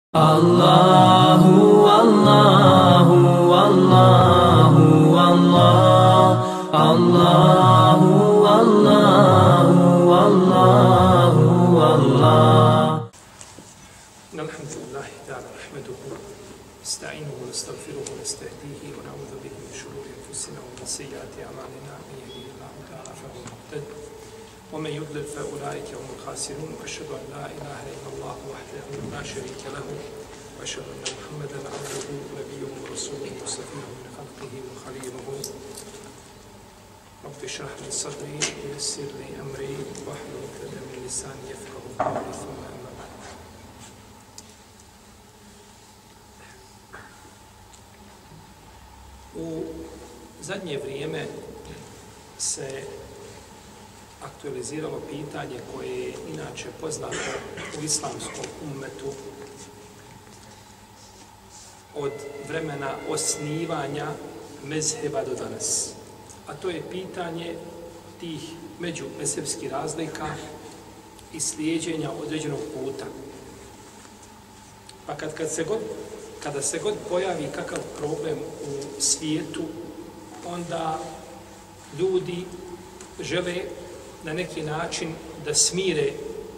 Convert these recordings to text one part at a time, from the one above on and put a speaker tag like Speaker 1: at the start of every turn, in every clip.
Speaker 1: Allahu, Allahu, Allahu, Allah, Allahu, Allahu, Allahu, Allah.
Speaker 2: Alhamdulillah ta'ala nahmaduhu nasta'inuhu wa nastaghfiruhu wa nastahdihi wa na'udhu bihi min shururi anfusina wa min sayyiati a'malina man yahdihillahu ta'ala fa huwa muhtadi wa man yudlil fa ulaika humul khasirun wa ashhadu an la ilaha illa Allah wahdahu la sharika lahu wa ashhadu anna Muhammadan 'abduhu wa nabiyyuhu wa rasuluhu safiyuhu min khalqihi wa khaliluhu. Rabbi shrah li sadri wa yassir li amri wahlul 'uqdatan min lisani yafqahu qawli thumma amma ba'd. U zadnje vrijeme se aktualiziralo pitanje koje je inače poznato u islamskom ummetu od vremena osnivanja mezheba do danas. A to je pitanje tih međumezhebskih razlika i slijeđenja određenog puta. Pa kada se god pojavi kakav problem u svijetu, onda ljudi žele na neki način da smire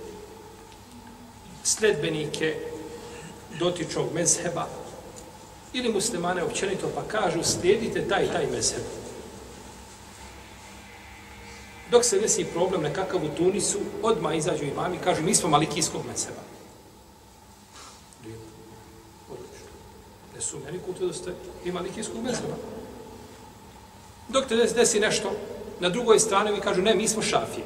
Speaker 2: sledbenike dotičnog mezheba ili muslimane općenito, pa kažu slijedite taj mezheb. Dok se desi problem nekakav u Tunisu, odmah izađu imami i kažu mi smo malikijskog mezheba. Ne su meni kultu da ste i malikijskog mezheba. Dok te desi nešto, na drugoj strani mi kažu ne, mi smo šafije.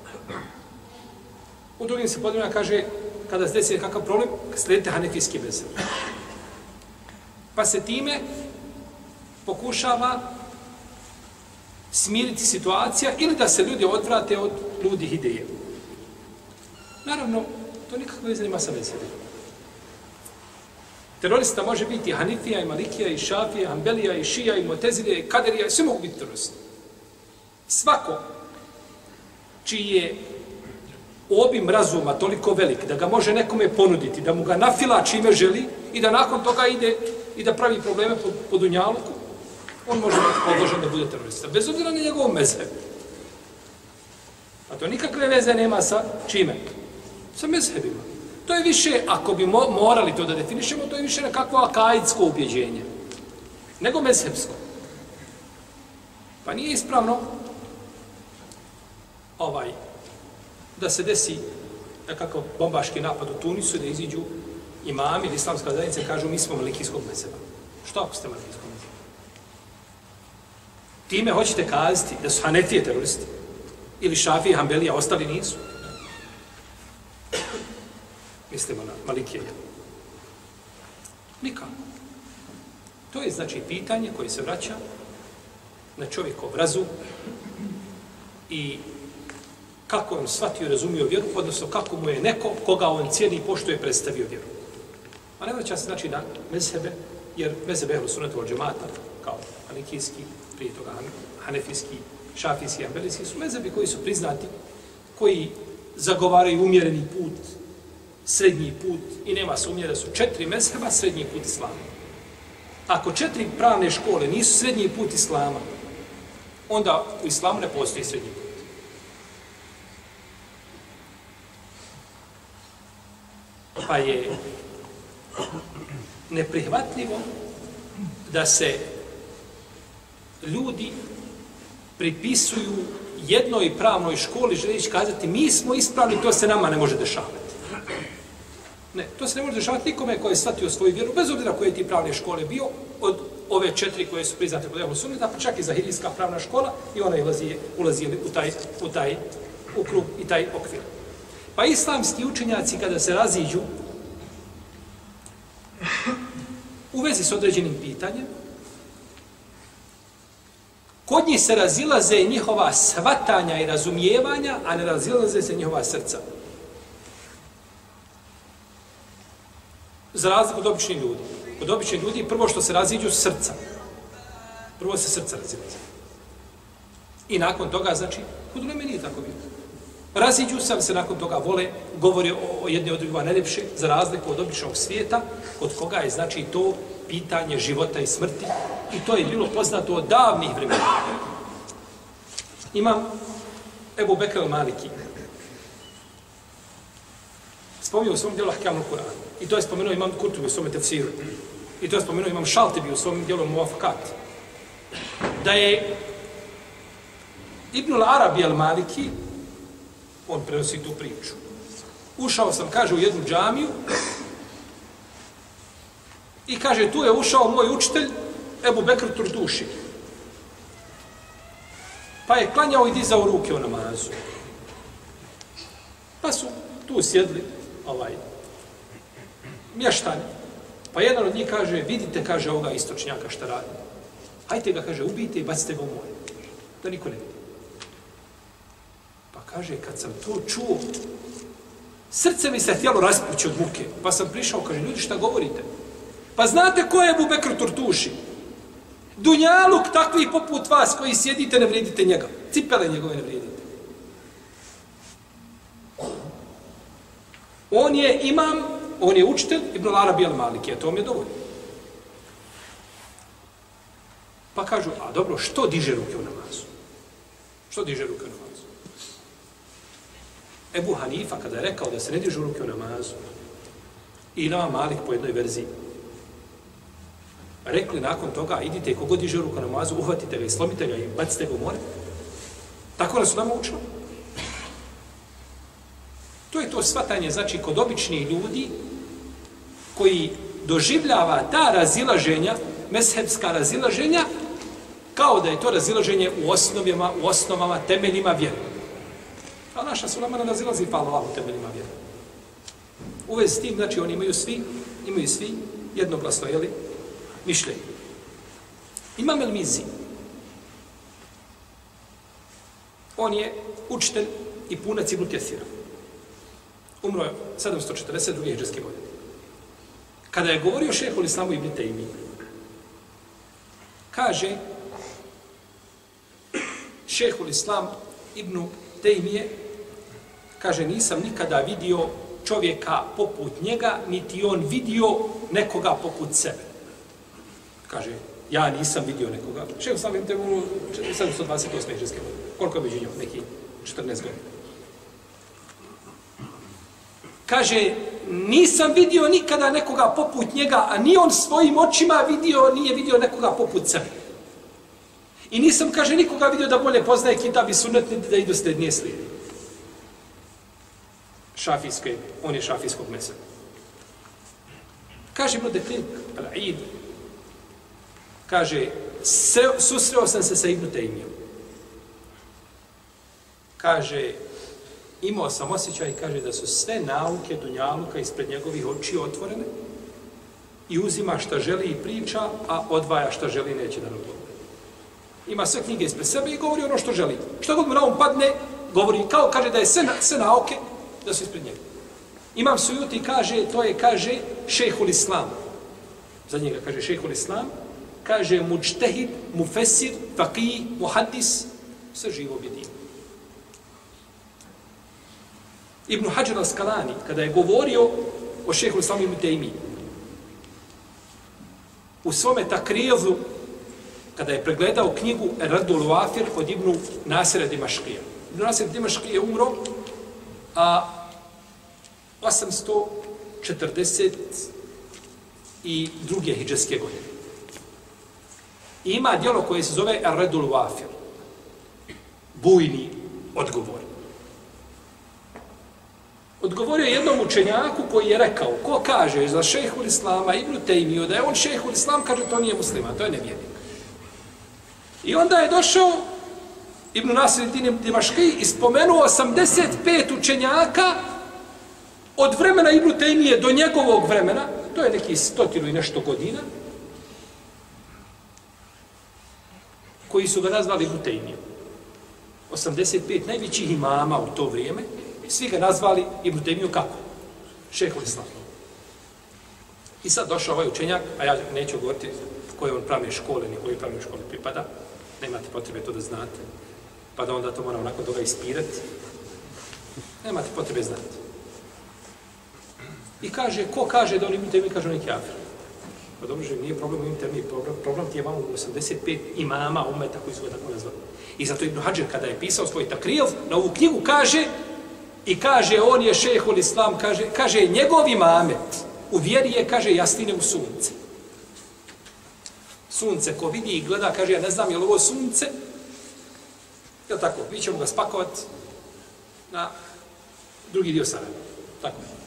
Speaker 2: U drugim se podrobima kaže, kada se desi kakav problem, slijedite hanefijski mezheb. Pa se time pokušava smiriti situacija ili da se ljudi odvrate od ludih ideja. Naravno, to nikakve veze nema sa mezhebom. Terorista može biti Hanifija, i Malikija, i Šafija, i Hanbelija, i Šija, i Mutezilija, i Kaderija, svi mogu biti teroristi. Svako čiji je obim razuma toliko velik da ga može nekome ponuditi, da mu ga nafila čime želi i da nakon toga ide i da pravi probleme po dunjaluku, on može biti podložen da bude terorista, bez obzira na njegovom mezhebu. A to nikakve veze nema sa čime? Sa mezhebima. To je više, ako bi morali to da definišemo, to je više nekakvo akaidsko ubjeđenje, nego mezhebsko. Pa nije ispravno da se desi nekakav bombaški napad u Tunisu, da iziđu imami ili islamska zajednica i kažu mi smo malikijskog mezheba. Što ako ste malikijskog mezheba? Time hoćete kazati da su Hanefije teroristi ili Šafije, Hanbelija, ostali nisu? Mislimo na Malikije. Nikako. To je znači pitanje koje se vraća na čovjekov razum i kako on shvatio i razumio vjeru, odnosno kako mu je neko koga on cijeni i poštuje predstavio vjeru. A ne vraća se znači na mezhebe, jer mezhebe ehlu sunnata wal džemata, kao malikijski, prije toga hanefijski, šafijski, hanbelijski, su mezhebi koji su priznati, koji zagovaraju umjereni put, srednji put, i nema sumnje da su 4 mezheba srednji put islama. Ako 4 pravne škole nisu srednji put islama, onda u islamu ne postoji srednji put. Pa je neprihvatljivo da se ljudi pripisuju jednoj pravnoj školi, želeći kazati mi smo ispravni, to se nama ne može dešavati. Ne, to se ne može dešavati nikome koji je shvatio svoju vjeru, bez obzira koje je ti pravne škole bio, od ove 4 koje su priznate kod ehlu sunneta, pa čak i zahirijska pravna škola, i ona ulazi u taj krug i taj okvir. Pa islamski učenjaci kada se raziđu u vezi s određenim pitanjem, kod njih se razilaze njihova shvatanja i razumijevanja, a ne razilaze se njihova srca. Za razliku od običnih ljudi. Kod običnih ljudi prvo što se raziđu srca. Prvo se srca razilaze. I nakon toga, znači, kod uleme nije tako bilo. Raziđu se nakon toga vole, govore o jedne od drugima najljepše, za razliku od običnog svijeta, kod koga je znači to pitanje života i smrti. I to je bilo poznato od davnih vremena. Imam Ebu Bekr al-Maliki. Spominio u svom dijelu Ahkamul Kur'an. I to je spomenuo Imam Kurtubi u svom tefsiru. I to je spomenuo Imam Šaltibi u svom dijelu Muvafakat. Da je Ibn al-Arabi al-Maliki, on prenosi tu priču. Ušao sam, kaže, u jednu džamiju i kaže, tu je ušao moj učitelj Ebu Bekr Turduši. Pa je klanjao i dizao ruke u namazu. Pa su tu sjedli mještani. Pa jedan od njih kaže, vidite, kaže, ovoga istočnjaka šta radi. Hajte ga, kaže, ubijte i bacite ga u more. Da niko ne vidi. Pa kaže, kad sam to čuo, srce mi se htjelo raspući od muke. Pa sam prišao, kaže, ljudi, šta govorite? Pa znate ko je Ebu Bekr Turtuši? Dunjaluk takvih poput vas koji sjedite, ne vrijedite njega. Cipele njegove ne vrijedite. On je imam, on je učitelj Ibn al-Arabi al-Maliki, a to mi je dovoljno. Pa kažu, a dobro, što diže ruke u namazu? Što diže ruke u namazu? Ebu Hanifa, kada je rekao da se ne dižu ruke u namazu, i Imam Malik po jednoj verziji, rekli nakon toga, idite, kogod diže ruku u namazu, uhvatite ga i slomite ga i bacite ga u more. Tako nas su nama učili. To je to shvatanje, znači, kod običnih ljudi koji doživljava ta razilaženja, mezhebska razilaženja, kao da je to razilaženje u osnovama, temeljima vjere. A naša ulema ne razilazi pa Allah u temeljima vjere. U vezi s tim, znači, oni imaju svi jednoglasno, jeli, mišljenje. Imam el-Mizi. On je učitelj i punac Ibn Kesira. Umro je 742. hidžrske godine. Kada je govorio šejhul Islamu Ibn Tejmi, kaže šejhul Islam Ibn Tejmije, kaže, nisam nikada vidio čovjeka poput njega, niti on vidio nekoga poput sebe. Kaže, ja nisam vidio nekoga. Šejhul Islam Ibn Tejmije 728. hidžrske godine. Koliko je među njom? Neki 14 godina. Kaže, nisam vidio nikada nekoga poput njega, a ni on svojim očima nije vidio nekoga poput sebe. I nisam, kaže, nikoga vidio da bolje poznaje kitab i sunnet, da idu slednije slijedi. On je šafijskog mezheba. Kaže Ibn Deklin, al-Aid, kaže, susreo sam se sa Ibn Tejmijom. Kaže, imao sam osjećaj, kaže, da su sve nauke dunjaluka ispred njegovih očiju otvorene i uzima šta želi i priča, a odvaja šta želi i neće da nam govori. Ima sve knjige ispred sebe i govori ono što želi. Šta god mu na um padne, govori kao, kaže, da je sve nauke da su ispred njega. Imam Sujuti, kaže, to je, kaže, šejhul Islam. Za njega, kaže, šejhul Islam, kaže, mučtehid, mufesir, faqih, muhaddis, sve živo objedinio. Ibn Hajar al-Askalani, kada je govorio o šejhul Islamu Ibn Tejmiji, u svome takrizu, kada je pregledao knjigu Radul Wafir od Ibn Nasira Dimaškija. Ibn Nasir Dimaškija je umro 842. hidžrske godine. I ima djelo koje se zove Radul Wafir. Bujni odgovor. Odgovorio je jednom učenjaku koji je rekao, ko kaže za šejhul Islama Ibn Tejmiju da je on šejhul Islam, kaže, to nije musliman, to je nevjernik. I onda je došao Ibn Nasir Dimaški i spomenuo 85 učenjaka od vremena Ibn Tejmije do njegovog vremena, to je neki 100 i nešto godina, koji su ga nazvali Ibn Tejmijom. 85 najvećih imama u to vrijeme, svi ga nazvali Ibn Tejmiju kako? Šejhul Islam. I sad došao ovaj učenjak, a ja neću govoriti koje on pravne škole, ni koje pravne škole pripada, nemate potrebe to da znate, pa da onda to mora nakon toga ispirati. Nemate potrebe znati. I kaže, ko kaže da on Ibn Tejmije kaže on je kafir? Pa dobro, nije problem u Ibn Tejmije, problem ti je vamo 85 imama umeta koji su ga tako nazvali. I zato Ibn Hadžer kada je pisao svoj takrijev, na ovu knjigu kaže on je šejhul islam, kaže njegov imamet u vjeri je, kaže, jasnine u sunce. Sunce ko vidi i gleda, kaže, ja ne znam je li ovo sunce, jel tako, mi ćemo ga spakovati na drugi dio Sarajeva. Tako je.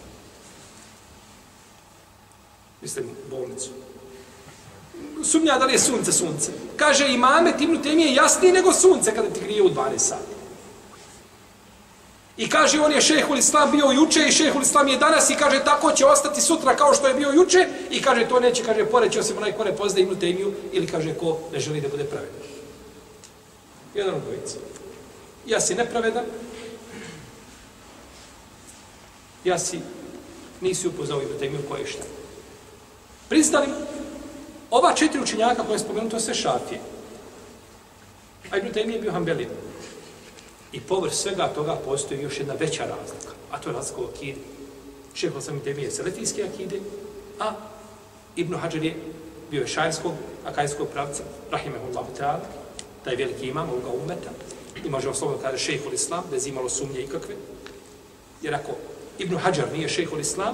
Speaker 2: Mislim, bolnicu. Sumnja da li je sunce. Kaže, imamet Ibn Tejmije jasniji nego sunce kada ti grije u 12 sati. I kaže, on je šejhul islam bio juče i šejhul islam je danas i kaže, tako će ostati sutra kao što je bio juče i kaže, to neće, kaže, poreći osim onaj ko ne poznaje Ibn Tejmiju ili kaže, ko ne želi da bude pravedan. Jedan od dvojica. Ja si nepravedan, ja si nisi upoznao Ibn Tejmiju ko je šta. Priznali, ova 4 učenjaka koje je spomenuto sve šafije. A Ibn Tejmije je bio Hanbelin. I povrh svega toga postoji još jedna veća razlika. A to je razlika u akidi. Šejhul Islam Ibn Tejmije je selefijske akide, a Ibn Hadžer je bio je šairskog, akajskog pravca, rahimehullahu ta'ala, taj veliki imam ovoga ummeta. I možemo slobodno kaže šejhul Islam, bez imalo sumnje ikakve. Jer ako Ibn Hadžer nije šejhul Islam,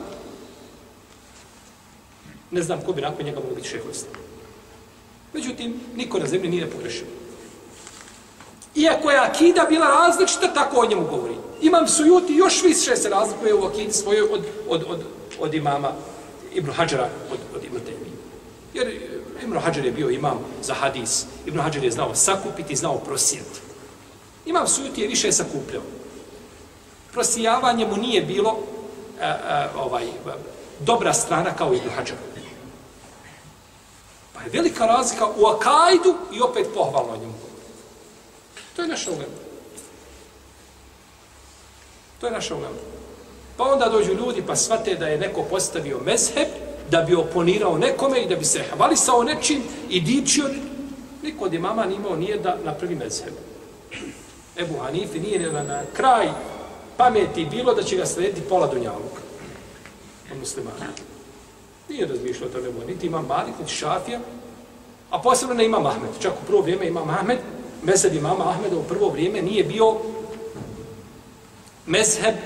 Speaker 2: ne znam ko bi nakon njega mogu biti šejhul Islam. Međutim, niko na zemlji nije pogrešio. Iako je akida bila različita, tako o njemu govori. Imam Sujuti još više se razlikuje u akidi svojoj od imama Ibn Hadžera, od Ibn Tejmije. Jer Ibn Hadžer je bio imam za hadis. Ibn Hadžer je znao sakupiti, znao prosijeti. Imam Sujuti je više sakupljao. Prosijavanje mu nije bilo dobra strana kao Ibn Hadžer. Pa je velika razlika u akajdu i opet pohvalno o njemu. To je naša ulema. To je naša ulema. Pa onda dođu ljudi pa shvate da je neko postavio mezheb, da bi oponirao nekome i da bi se hvalisao nečim i dičio. Niko od imama nimao nije da napravi mezheb. Ebu Hanifi nije na kraj pameti bilo da će ga slediti pola dunjaluka. Od muslimana. Nije razmišljao to nebo. Niti imam Malik, niti Šafija, a posebno ne imam Ahmed. Čak u prvo vrijeme imam Ahmed, mezheb imama Ahmeda u prvo vrijeme nije bio mezheb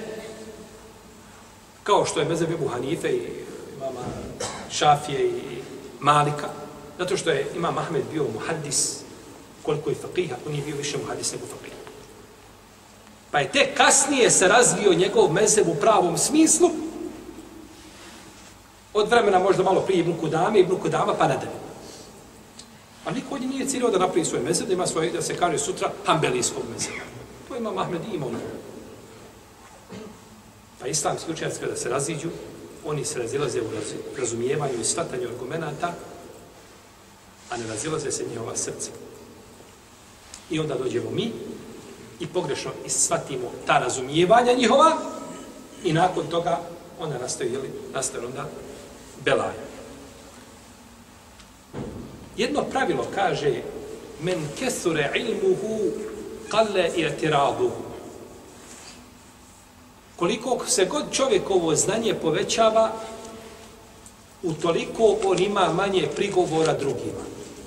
Speaker 2: kao što je mezheb Ebu Hanife i imama Šafije i Malika, zato što je imam Ahmed bio muhaddis koliko je faqih, ako nije bio više muhaddis nego faqih. Pa je tek kasnije se razvio njegov mezheb u pravom smislu, od vremena možda malo prije Ibn Kudama pa nadalje. A niko od njih nije ciljao da napravi svoj mezheb, da ima svoje, da se kaže sutra hambelijskog mezheba. To ima Ahmed i imao. Pa islamski učenjaci kada se raziđu, oni se razilaze u razumijevanju i shvatanju argumenata, a ne razilaze se njihova srca. I onda dođemo mi i pogrešno shvatimo ta razumijevanja njihova i nakon toga onda nastaje onda belaja. Jedno pravilo kaže men kesure ilmuhu qalle i'tiraduhu. Koliko se god čovjekovo znanje povećava, utoliko on ima manje prigovora drugima.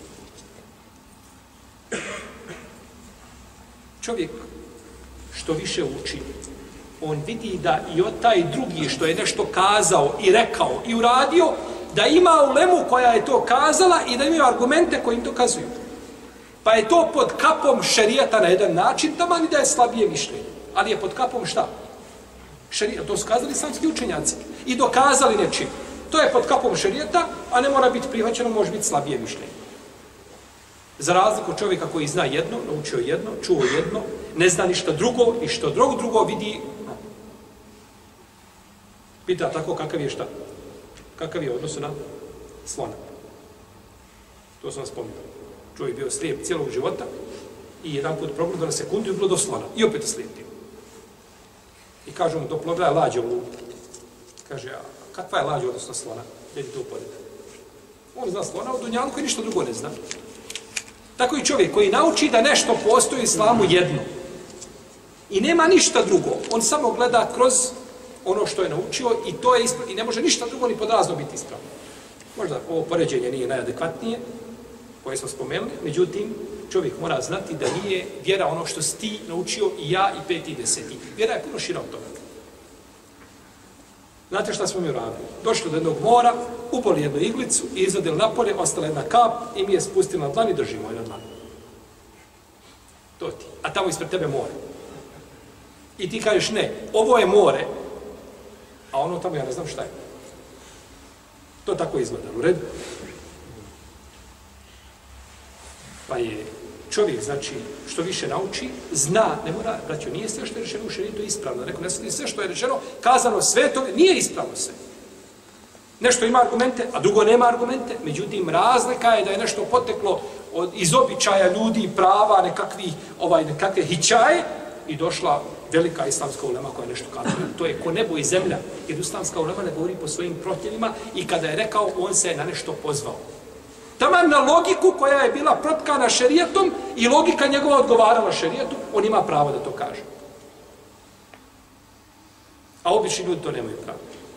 Speaker 2: Čovjek što više uči, on vidi da i od taj drugi što je nešto kazao i rekao i uradio, da ima ulemu koja je to kazala i da imaju argumente koji im dokazuju. Pa je to pod kapom šerijata na jedan način, taman i da je slabije mišljenje. Ali je pod kapom šta? Šerijat, to su kazali islamski učenjaci. I dokazali nečim. To je pod kapom šerijata, a ne mora biti prihvaćeno, može biti slabije mišljenje. Za razliku čovjeka koji zna jedno, naučio jedno, čuo jedno, ne zna ništa drugo i što drugo vidi. Pita tako kakav je šta? Kakav je odnos na slona. To sam vam spominjao. Čovjek bio slijep cijelog života i jedan put progledao na sekundu i bilo do slona. I opet slijepio. I kažu mu, doplogra je lađa u lupu. Kaže, a kakva je lađa odnosno slona? Gdje ti to upodete? On zna slona, u dunjalu koji ništa drugo ne zna. Tako i čovjek koji nauči da nešto postoji u islamu jedno. I nema ništa drugo. On samo gleda kroz ono što je naučio i to je ispravno. I ne može ništa drugo ni pod razno biti ispravno. Možda ovo poređenje nije najadekvatnije, koje smo spomenuli, međutim, čovjek mora znati da nije vjera ono što si ti naučio i ja i 5. i 10. Vjera je puno šira od toga. Znate šta smo mi uradili? Došli do jednog mora, upali jednu iglicu i izvadili napolje, ostala jedna kap i mi je spustili na dlan i držimo je na dlan. To ti. A tamo ispred tebe more. I ti kažeš ne, ovo je more, a ono tamo ja ne znam šta je. To tako izgleda, u redu? Pa je čovjek, znači, što više nauči, zna, ne mora, braćo, nije sve što je rečeno u šerijetu ispravno. Rekao, ne sve što je rečeno, kazano sve to, nije ispravno sve. Nešto ima argumente, a drugo nema argumente. Međutim, razlika je da je nešto poteklo iz običaja ljudi, prava, nekakve hićaje i došla velika islamska ulema koja je nešto kazala. To je ko nebo i zemlja, jer islamska ulema ne govori po svojim protivima i kada je rekao, on se je na nešto pozvao. Taman na logiku koja je bila protkana šerijetom i logika njegova odgovarala šerijetu, on ima pravo da to kaže. A obični ljudi to nemaju pravo.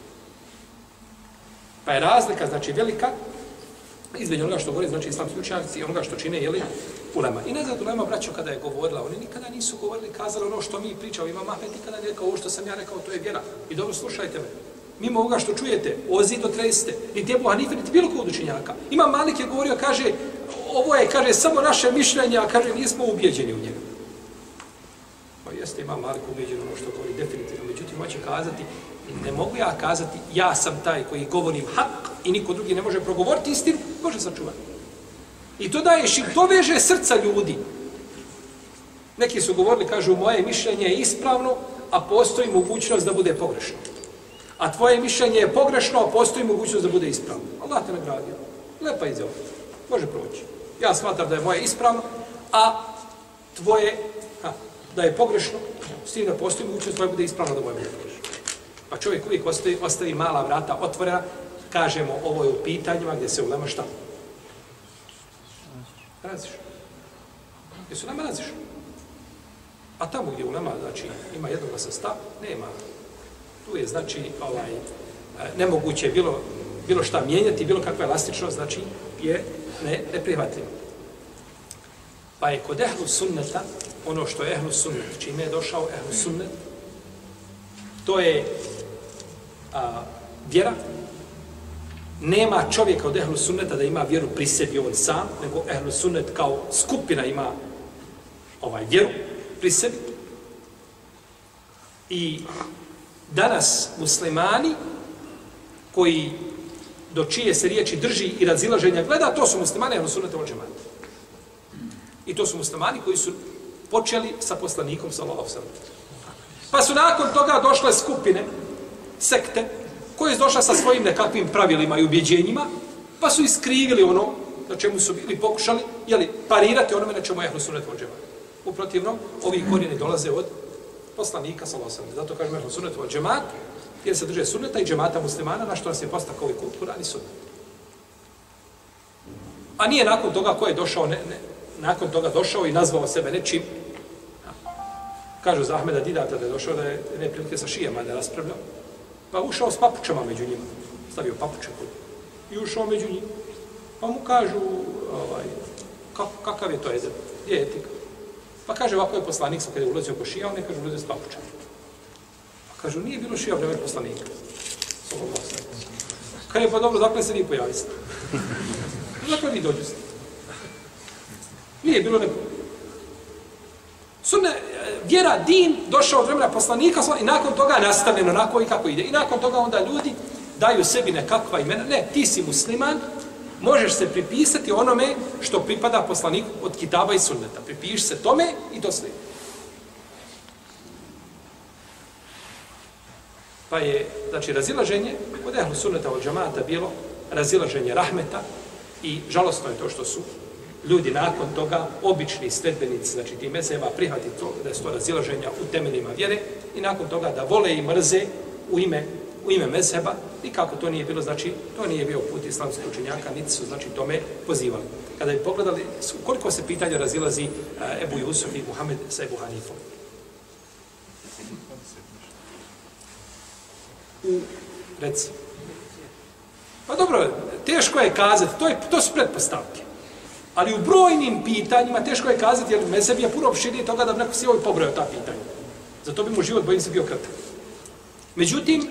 Speaker 2: Pa je razlika, znači, velika između onoga što govori, znači, islamski učenjaci i onoga što čine, jeli, ulema. I ne znam, ulema, braćo, kada je govorila, oni nikada nisu govorili, kazali ono što mi pričamo, Imam Ahmed nikada nije rekao, ovo što sam ja rekao, to je vjera. I dobro, slušajte me. Mimo ovoga što čujete, ozi do treste, niti Ebu Hanife, niti bilo kod učenjaka. Imam Malik je govorio, kaže, ovo je, kaže, samo naše mišljenje, a kaže, nismo ubijeđeni u njega. Pa jeste, Imam Malik ubijeđen ono što govori definitivno, međutim, hoće kazati, ne mogu ja kazati, ja sam taj koji govorim hak i niko drugi ne može progovoriti istinu, može sačuvati. I to daješ, to veže srca ljudi. Neki su govorili, kažu, moje mišljenje je ispravno, a postoji mogućnost da bude pogrešno. A tvoje mišljenje je pogrešno, a postoji mogućnost da bude ispravno. Allah te nagradio. Lepa izjava. Može proći. Ja smatram da je moje ispravno, a tvoje da je pogrešno, s tim da postoji mogućnost da tvoje bude ispravno, da moje bude pogrešno. Pa čovjek uvijek ostavi mala vrata otvorena, kažemo, ovo je u pitanjima gdje se ulema šta? Raziš. Gdje su nama raziš? A tamo gdje ulema, znači, ima jednoglasan stav, nema. Tu je, znači, nemoguće bilo šta mijenjati, bilo kakva elastičnost, znači, je neprihvatljivo. Pa je kod ehlu sunneta, ono što je ehlu sunnet, čime je došao ehlu sunnet, to je vjera. Nema čovjeka od ehlu sunneta da ima vjeru pri sebi on sam, nego ehlu sunnet kao skupina ima vjeru pri sebi. I danas muslimani koji do čije se riječi drži i razilaženja gleda, to su muslimani ehlu sunneta wal džemata. I to su muslimani koji su počeli sa poslanikom sallallahu alejhi ve sellem. Pa su nakon toga došle skupine, sekte, koje su došle sa svojim nekakvim pravilima i ubjeđenjima, pa su iskrivili ono na čemu su bili pokušali, parirati onome na čemu je ehlu sunnet wal džemata. U protivnom, ovi korijeni dolaze od poslanika sallallahu alejhi ve sellem. Zato kažemo ehlu sunnet wal džemata, jer se drže sunneta i džemata muslimana, na što nas je postakao i Kur'an i sunnet. A nije nakon toga ko je došao, nakon toga došao i nazvao sebe nečim. Kažu za Ahmeda Didata da je došao da je neprilike sa šijama da je raspravljao. Pa ušao s papučama među njima. Stavio papuče kod. I ušao među njima. Pa mu kažu, kakav je to edep? Gdje je etika? Pa kaže, ovako je poslanik, kada je ulazio ko šija, on je kaže, ulazio s papučama. Pa kažu, nije bilo šija vreme poslanika. Kaže, pa dobro, dakle se vi pojaviste. Dakle vi dođu ste. Nije bilo neko. Sunne, vjera, din, došao od vremena poslanika i nakon toga nastavljeno onako i kako ide. I nakon toga onda ljudi daju sebi nekakva imena. Ne, ti si musliman, možeš se pripisati onome što pripada poslaniku od kitaba i sunneta. Pripiši se tome i to slijedi. Pa je, znači, razilaženje od ehlu sunneta od džamata bilo razilaženje rahmeta i žalostno je to što su ljudi nakon toga, obični sledbenici, znači ti mezheba, prihvati to da je to razilaženja u temeljima vjere i nakon toga da vole i mrze u ime mezheba i kako to nije bilo, znači to nije bio put islamskih učenjaka, niti su znači tome pozivali. Kada bi pogledali koliko se pitanja razilazi Ebu Jusuf i Muhammed sa Ebu Hanifom. Reci. Pa dobro, teško je kazati, to su pretpostavke. Ali u brojnim pitanjima teško je kazati, jer mezheb je puno opširnije toga da bi neko si ovaj pobrojao ta pitanja. Zato bi mu život, bojim se, bio kratak. Međutim,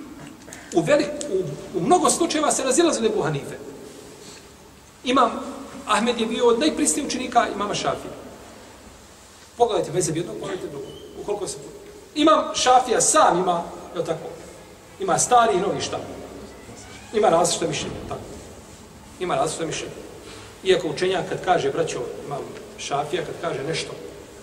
Speaker 2: u mnogo slučajeva se razilaze Ebu Hanife. Imam Ahmed je bio od najpristijih učenika imama Šafija. Pogledajte mezheb jednog, pogledajte drugog. Ukoliko se... Imam Šafija sam ima, je tako? Ima stari i novi štab. Ima različite mišljenje, tako. Ima različite mišljenje. Iako učenjak kad kaže, braćo, imam Šafija, kad kaže nešto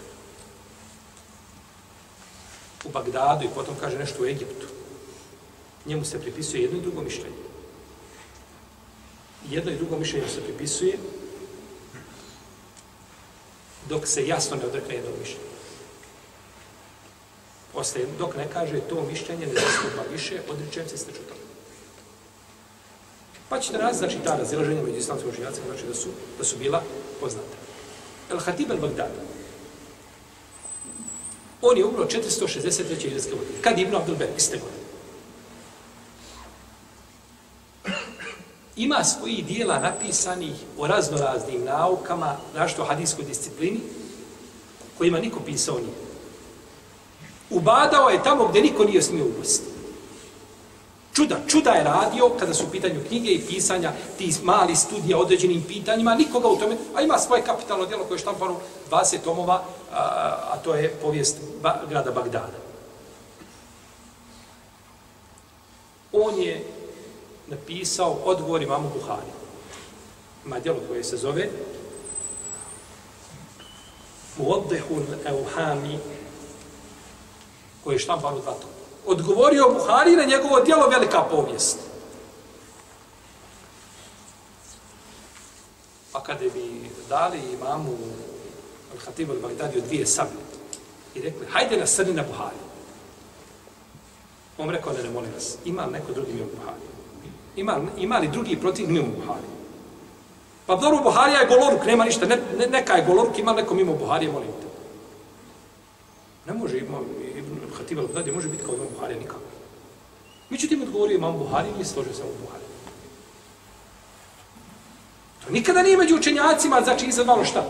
Speaker 2: u Bagdadu i potom kaže nešto u Egiptu, njemu se pripisuje jedno i drugo mišljenje. Jedno i drugo mišljenje se pripisuje dok se jasno ne odrekne jednog mišljenja. Ostaje, dok ne kaže to mišljenje ne zastupa više, odričem se slično toga. Pa ćete naći, znači, ta razilaženja među islamskim učenjacima, znači da su bila poznata. El-Hatib el-Bagdadi. On je umro 463. hidrijske godine. Kad je Ibn Abdul Ber, iste godine. Ima svojih dijela napisanih o raznoraznim naukama, našto hadijskoj disciplini, kojima niko pisao nije. Ubadao je tamo gdje niko nije smio upasti. Čuda je radio kada su u pitanju knjige i pisanja tih mali studija o određenim pitanjima, nikoga u tome, a ima svoje kapitalno djelo koje je štampano 20 tomova, a to je povijest grada Bagdada. On je napisao odgovor imamu Buhari. Ima djelo koje se zove Muwaddihul Evhami, koje je štampano 2 toma. Odgovorio Buhari na njegovo djelo Velika povijest. A kada bi dali imamu Al-Hatibu al-Bagdadiju 2 sablje i rekli, hajde nasrni na Buhari. On rekao, ne, molim vas, imam neko drugi mimo Buhari. Ima li drugi protiv mimo Buhari? Pa dobro, Buharija je goloruk, nema ništa, neka je goloruk, ima neko mimo Buharije, molim te. Ne može Hatib al-Bagdadi može biti kao imam Buharija nikako. Međutim, odgovorio imam Buhari, nije složio se u Buhari. To nikada nije među učenjacima, znači izadvalo šta?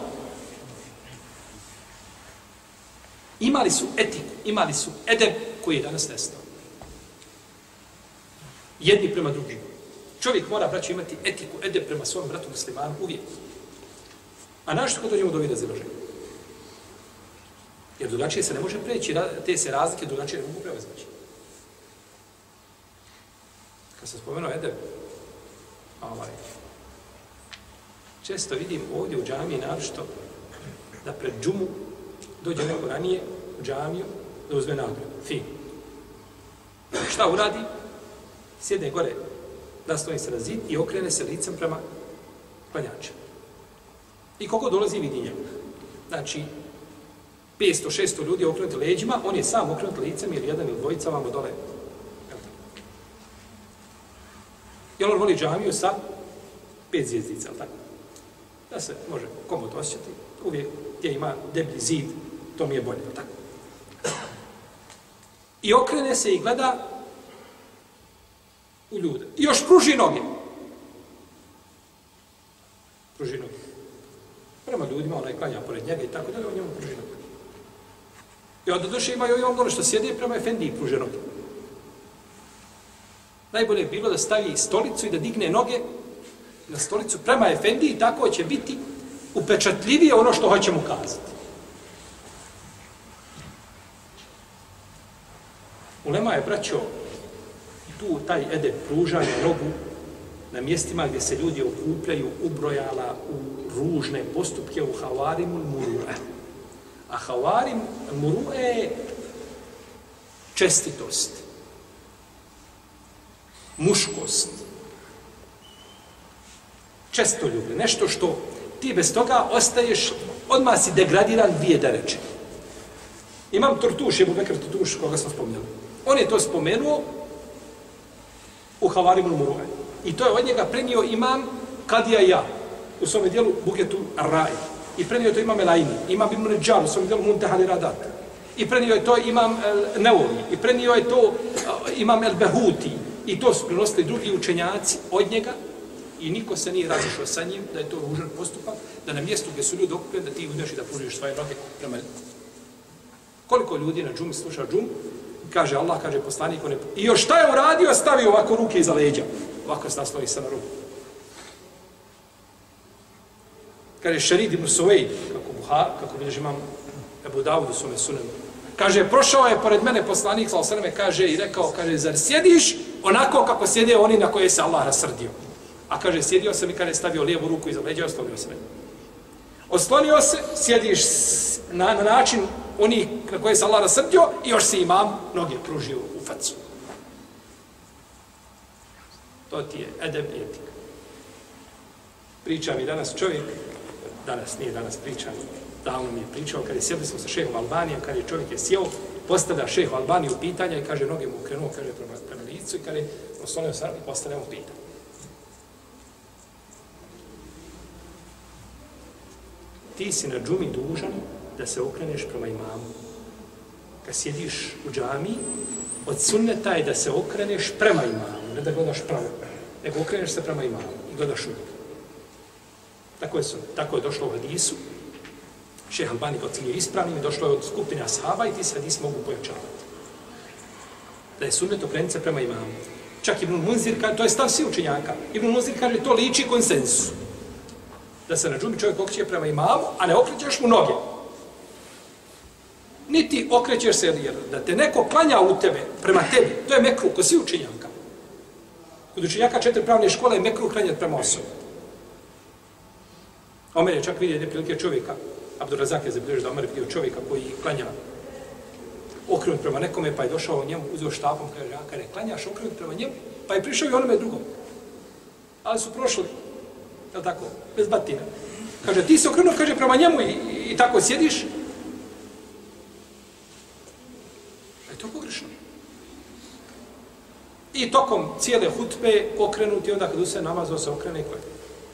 Speaker 2: Imali su etiku, imali su edeb koji je danas nestao. Jedni prema drugim. Čovjek mora, braćo, imati etiku, edeb prema svom bratu muslimanu uvijek. A našto kad dođemo do ovih razilaženja? Jer drugačije se ne može preći, te se razlike drugačije ne mogu prevezati. Kad sam spomenuo edeb, često vidim ovdje u džamiji naročito da pred džumu dođe neko ranije u džamiju da uzme nagradu. Fin. Šta uradi? Sjedne gore, nastoji se na zid i okrene se licem prema klanjača. I koliko dolazi vidi njega. Znači, 500-600 ljudi okrenuti leđima, on je sam okrenut licem ili jedan ili dvojica vamo dole. I on voli džamiju sa 5 zvijezdica, ali tako? Da se može komotno osjećati. Uvijek gdje ima deblji zid, to mi je bolje, ali tako? I okrene se i gleda u ljude. I još pruži noge. Pruži noge. Prema ljudima, onaj klanja pored njega i tako dalje, on njemu pruži noge. I od duše imaju i on ono što sjede prema Efendiji pruže noge. Najbolje je bilo da stavi stolicu i da digne noge na stolicu prema Efendiji i tako će biti upečatljivije ono što hoćemo kazati. Ulema je, braćo, tu taj edeb pružanja nogu na mjestima gdje se ljudi okupljaju ubrojala u ružne postupke u havarimul muru'e. A havarim muru'e je čestitost, muškost, čestoljublje, nešto što ti bez toga ostaješ, odmah si degradiran 2 dereče. Imam Tortuš, Ebu Bekr Tortuš, koga smo spomenuli. On je to spomenuo u Havarimul Muru'e. I to je od njega prenio imam Kadija Ja u svome dijelu Bugetu Ar-Rai. I prenio to imam Elaini, imam Ibn Ređal u svome dijelu Muntehal Iradat. I prenio je to imam Neovi, i prenio je to imam El Behuti, i to su prenosili drugi učenjaci od njega, i niko se nije razišao sa njim, da je to ružan postupak, da na mjestu gdje su ljudi okupljeni, da ti udeš i da pružiš svoje noge prema... Koliko ljudi na džumi sluša džum, kaže Allah, kaže poslanik, i još šta je uradio, stavio ovako ruke iza leđa. Ovako se nasloni se na ruku. Kaže Šerid ibn Suvejd, kako bilježi imam Ebu Davud u svome sunenu. Kaže, prošao je pored mene poslanik, kaže i rekao, kaže, zar sjediš onako kako sjede oni na koje se Allah rasrdio? A kaže, sjedio sam i kaže, stavio lijevu ruku iza leđa i oslonio se. Oslonio se, sjediš na način oni na koje se Allah rasrdio i još si imam noge pružio u facu. To ti je edeb i etika. Priča mi danas čovjek, nije danas priča, davno mi je pričao, kad je sjedli smo sa šehom Albanijom, kad je čovjek je sjeo, postavlja šehu Albaniju pitanja i kaže, noge mu ukrenuo, kaže, prema licu i kaže, oslonio se i postavlja mu pitanje. Ti si na džumi dužan da se okreneš prema imamu. Kad sjediš u džamiji, od sunneta je da se okreneš prema imamu, ne da gledaš pravo, nego okreneš se prema imamu i gledaš u njega. Tako je došlo u hadisu. Šejh Albani ocjenjuje ispravnim i došlo je od skupine ashaba i ti se hadis mogu pojačavati. Da je sunnet okrenuti se prema imamu. Čak Ibn Munzir kaže, to je stav svih učenjaka, Ibn Munzir kaže, to liči konsensus. Da se na džumi čovjek okreće prema imamu, a ne okrećeš mu noge. Niti okrećeš se, jer da te neko klanja u tebe, prema tebi, to je mekruh, ko svi učenjaka. Kod učenjaka 4 pravne škole je mekruh klanjati prema osobi. Omer je čak vidio jedne prilike čovjeka, Abdurazak je zabilježio da Omer je vidio čovjeka koji klanja okrenut prema nekome, pa je došao njemu, uzeo štapom, kaže, ja kada klanjaš okrenut prema njemu, pa je prišao i onome drugom. Ali su prošli, je li tako, bez batina. Kaže, ti se okrenuo, kaže, prema njemu i tako sjediš. Je to pogrešno. I tokom cijele hutbe okrenuti, onda kad se namazao se okrene i klanja.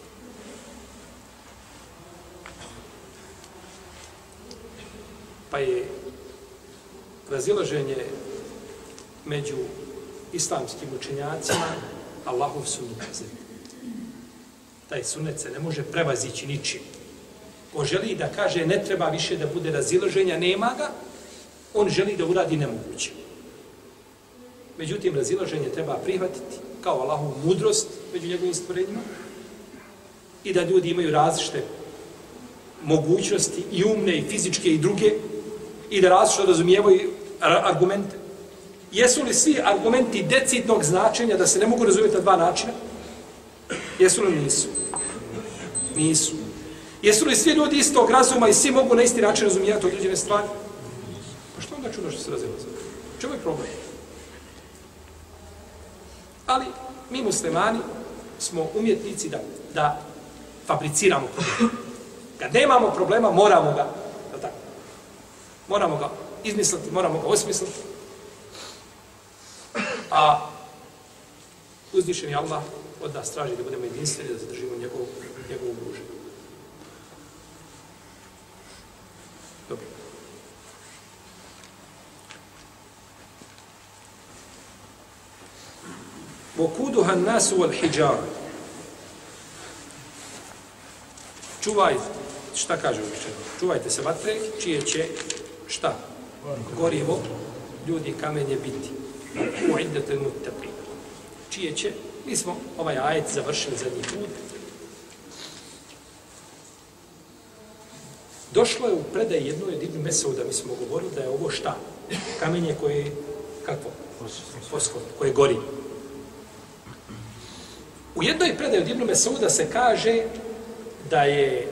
Speaker 2: Pa je razilaženje među islamskim učenjacima Allahov sunnet. Taj sunnet se ne može prevazići ničim. Ko želi da kaže ne treba više da bude razilaženja, nema ga, on želi da uradi nemoguće. Međutim, razilaženje treba prihvatiti kao Allahovu mudrost među njegovim stvorenjima i da ljudi imaju različite mogućnosti i umne, i fizičke, i druge, i da različito razumijevaju argumente. Jesu li svi argumenti decidnog značenja da se ne mogu razumjeti na dva načina? Jesu li nisu? Nisu. Jesu li svi ljudi istog razuma i svi mogu na isti način razumijeti određene stvari? Pa što onda čudo što se razilaze? Čemu je problem? Ali mi muslimani smo umjetnici da fabriciramo problema. Kad nemamo problema, moramo ga, moramo ga izmisliti, moramo ga osmisliti. A uzvišeni Allah od nas traži da budemo jedinstveni, da zadržimo njegovu družinu. Dobro. وَكُودُهَا النَّاسُ وَالْحِجَارُ. Šta kaže učeno? Čuvajte se vatre, čije će, šta? Gorivo, ljudi, kamenje biti. uiddet lil muttaqin. Čije će, mi smo ovaj ajet završili zadnji put. Došlo je u predaji jednoj od Ibn Mesauda, mi smo govorili da je ovo šta? Kamenje koje, kako? Fosfor, koje gori. U jednoj predaji od Ibn Mesauda se kaže da je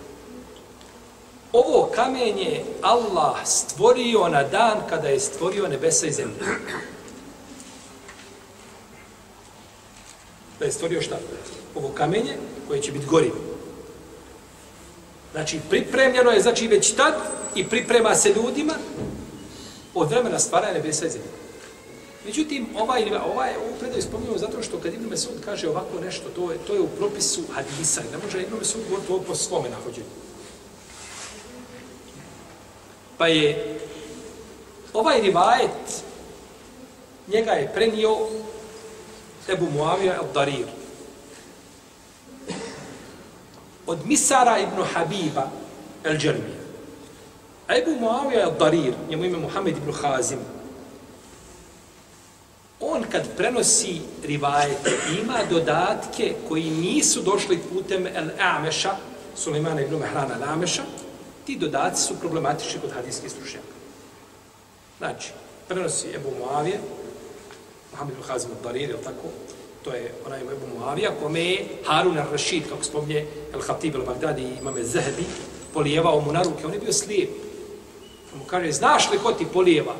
Speaker 2: ovo kamenje Allah stvorio na dan kada je stvorio nebesa i zemlju. Da je stvorio šta? Ovo kamenje koje će biti gorivo. Znači, pripremljeno je, znači, već tad i priprema se ljudima od vremena stvaranja nebesa i zemlje. Međutim, ovu predaju spominjamo zato što kad Ibn Mesud kaže ovako nešto, to je u propisu hadisa. Ne može Ibn Mesud govoriti ovo po svome nahođenju. Pa je Ovaj rivajet, njega je prenio Ebu Muavija al-Darir. Od Misara ibn Habiba al-Džermija. A Ebu Muavija al-Darir, njemu ime Muhammed ibn Hazim, on kad prenosi rivajete, ima dodatke koji nisu došli putem al-Ameša, Sulejmana ibn Mehrana al-Ameša, ti dodaci su problematični kod hadijskih stručnjaka. Znači, prenosi Ebu Muavije, Muhammed ibn Hazim al-Darir, ili tako, to je onaj Ebu Muavija, kome je Harun al-Rašid, kako spomnje El-Hatib al-Bagdadi i imame Zahebi, polijevao mu na ruke, on je bio slijep. On mu kaže, znaš li ko ti polijeva?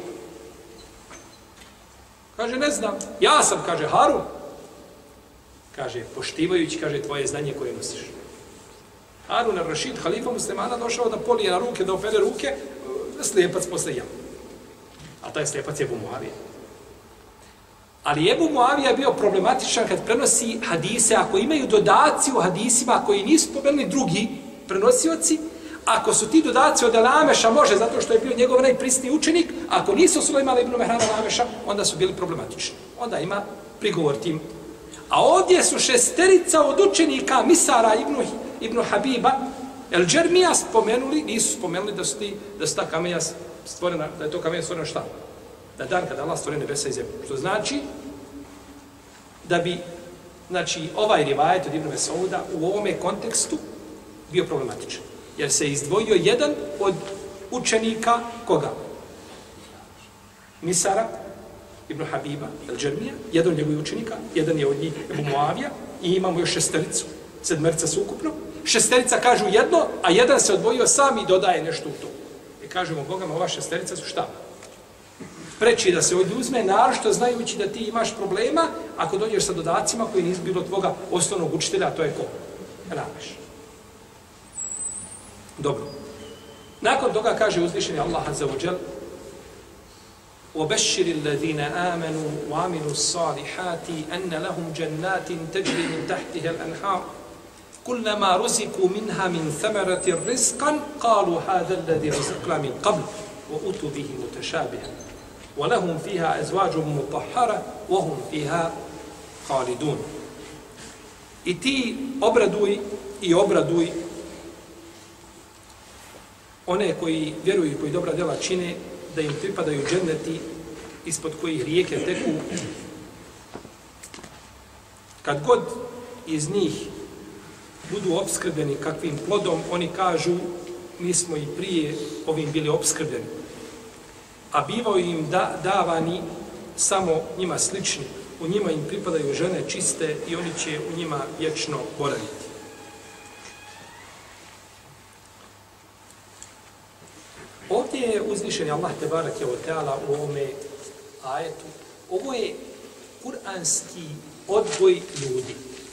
Speaker 2: Kaže, ne znam. Ja sam, kaže, Harun. Kaže, poštivajući, kaže, tvoje znanje koje nosiš. Harun al-Rašid, halifa muslimana, došao da polije na ruke, da opere ruke, slijepac posle jama. A taj slijepac je Ebu Muavija. Ali Ebu Muavija je bio problematičan kad prenosi hadise, ako imaju dodaci u hadisima koji nisu spomenuli drugi prenosioci, ako su ti dodaci od Al-Ameša, može, zato što je bio njegov najprisniji učenik, ako nisu Sulejmana ibn Mehrana Al-Ameša, onda su bili problematični. Onda ima prigovor tim. A ovdje su šesterica od učenika Misara ibn Habiba, El-Džermija spomenuli, nisu spomenuli da su ta kamenja stvorena, da je to kamenja stvorena šta? Na dan kada Allah stvore nebesa i zemlju. Što znači da bi ovaj rivajet od Ibn Mesauda u ovome kontekstu bio problematičan. Jer se izdvojio jedan od učenika koga? Misara ibn Habiba, El-Džermija, jedan od njegovih učenika, jedan je od njih Ebu Muavija i imamo još šestericu, sedmerica su ukupno. Šesterica kažu jedno, a jedan se odvojio sam i dodaje nešto u to. I kažemo, Bogama, ova šesterica su šta? Preči da se oduzme, naročito znajući da ti imaš problema ako dođeš sa dodacima koji nisu bilo tvoga osnovnog učitelja, a to je ko? Rameš. Dobro. Nakon toga kaže uzvišeni Allah azza wa jal وَبَشِّرِ الَّذِينَ آمَنُوا وَعَمِلُوا الصَّالِحَاتِ أَنَّ لَهُمْ جَنَّاتٍ تَجْرِي مِنْ تَحْتِهَا الْأَنْهَارُ كُلَّمَا رُزِقُوا مِنْهَا مِنْ ثَمَرَةٍ رِزْقًا قَالُوا هَذَا الَّذِي رُزِقْنَا مِنْ قَبْلُ وَأُتُوا بِهِ مُتَشَابِهًا وَلَهُمْ فِيهَا أَزْوَاجٌ مُطَهَّرَةٌ وَهُمْ فِيهَا خَالِدُونَ. I ti obraduj one koji vjeruju i koji dobra djela čine, da im pripadaju dženneti ispod kojih rijeke teku. Kad god iz njih budu opskrbljeni kakvim plodom, oni kažu, mi smo i prije ovim bili opskrbljeni. A bivaju im davani samo njima slični. U njima im pripadaju žene čiste i oni će u njima vječno boraviti. Ovdje je uzvišen Allah tebareke ve teala u ovome ajetu. Ovo je kuranski odgoj ljudi.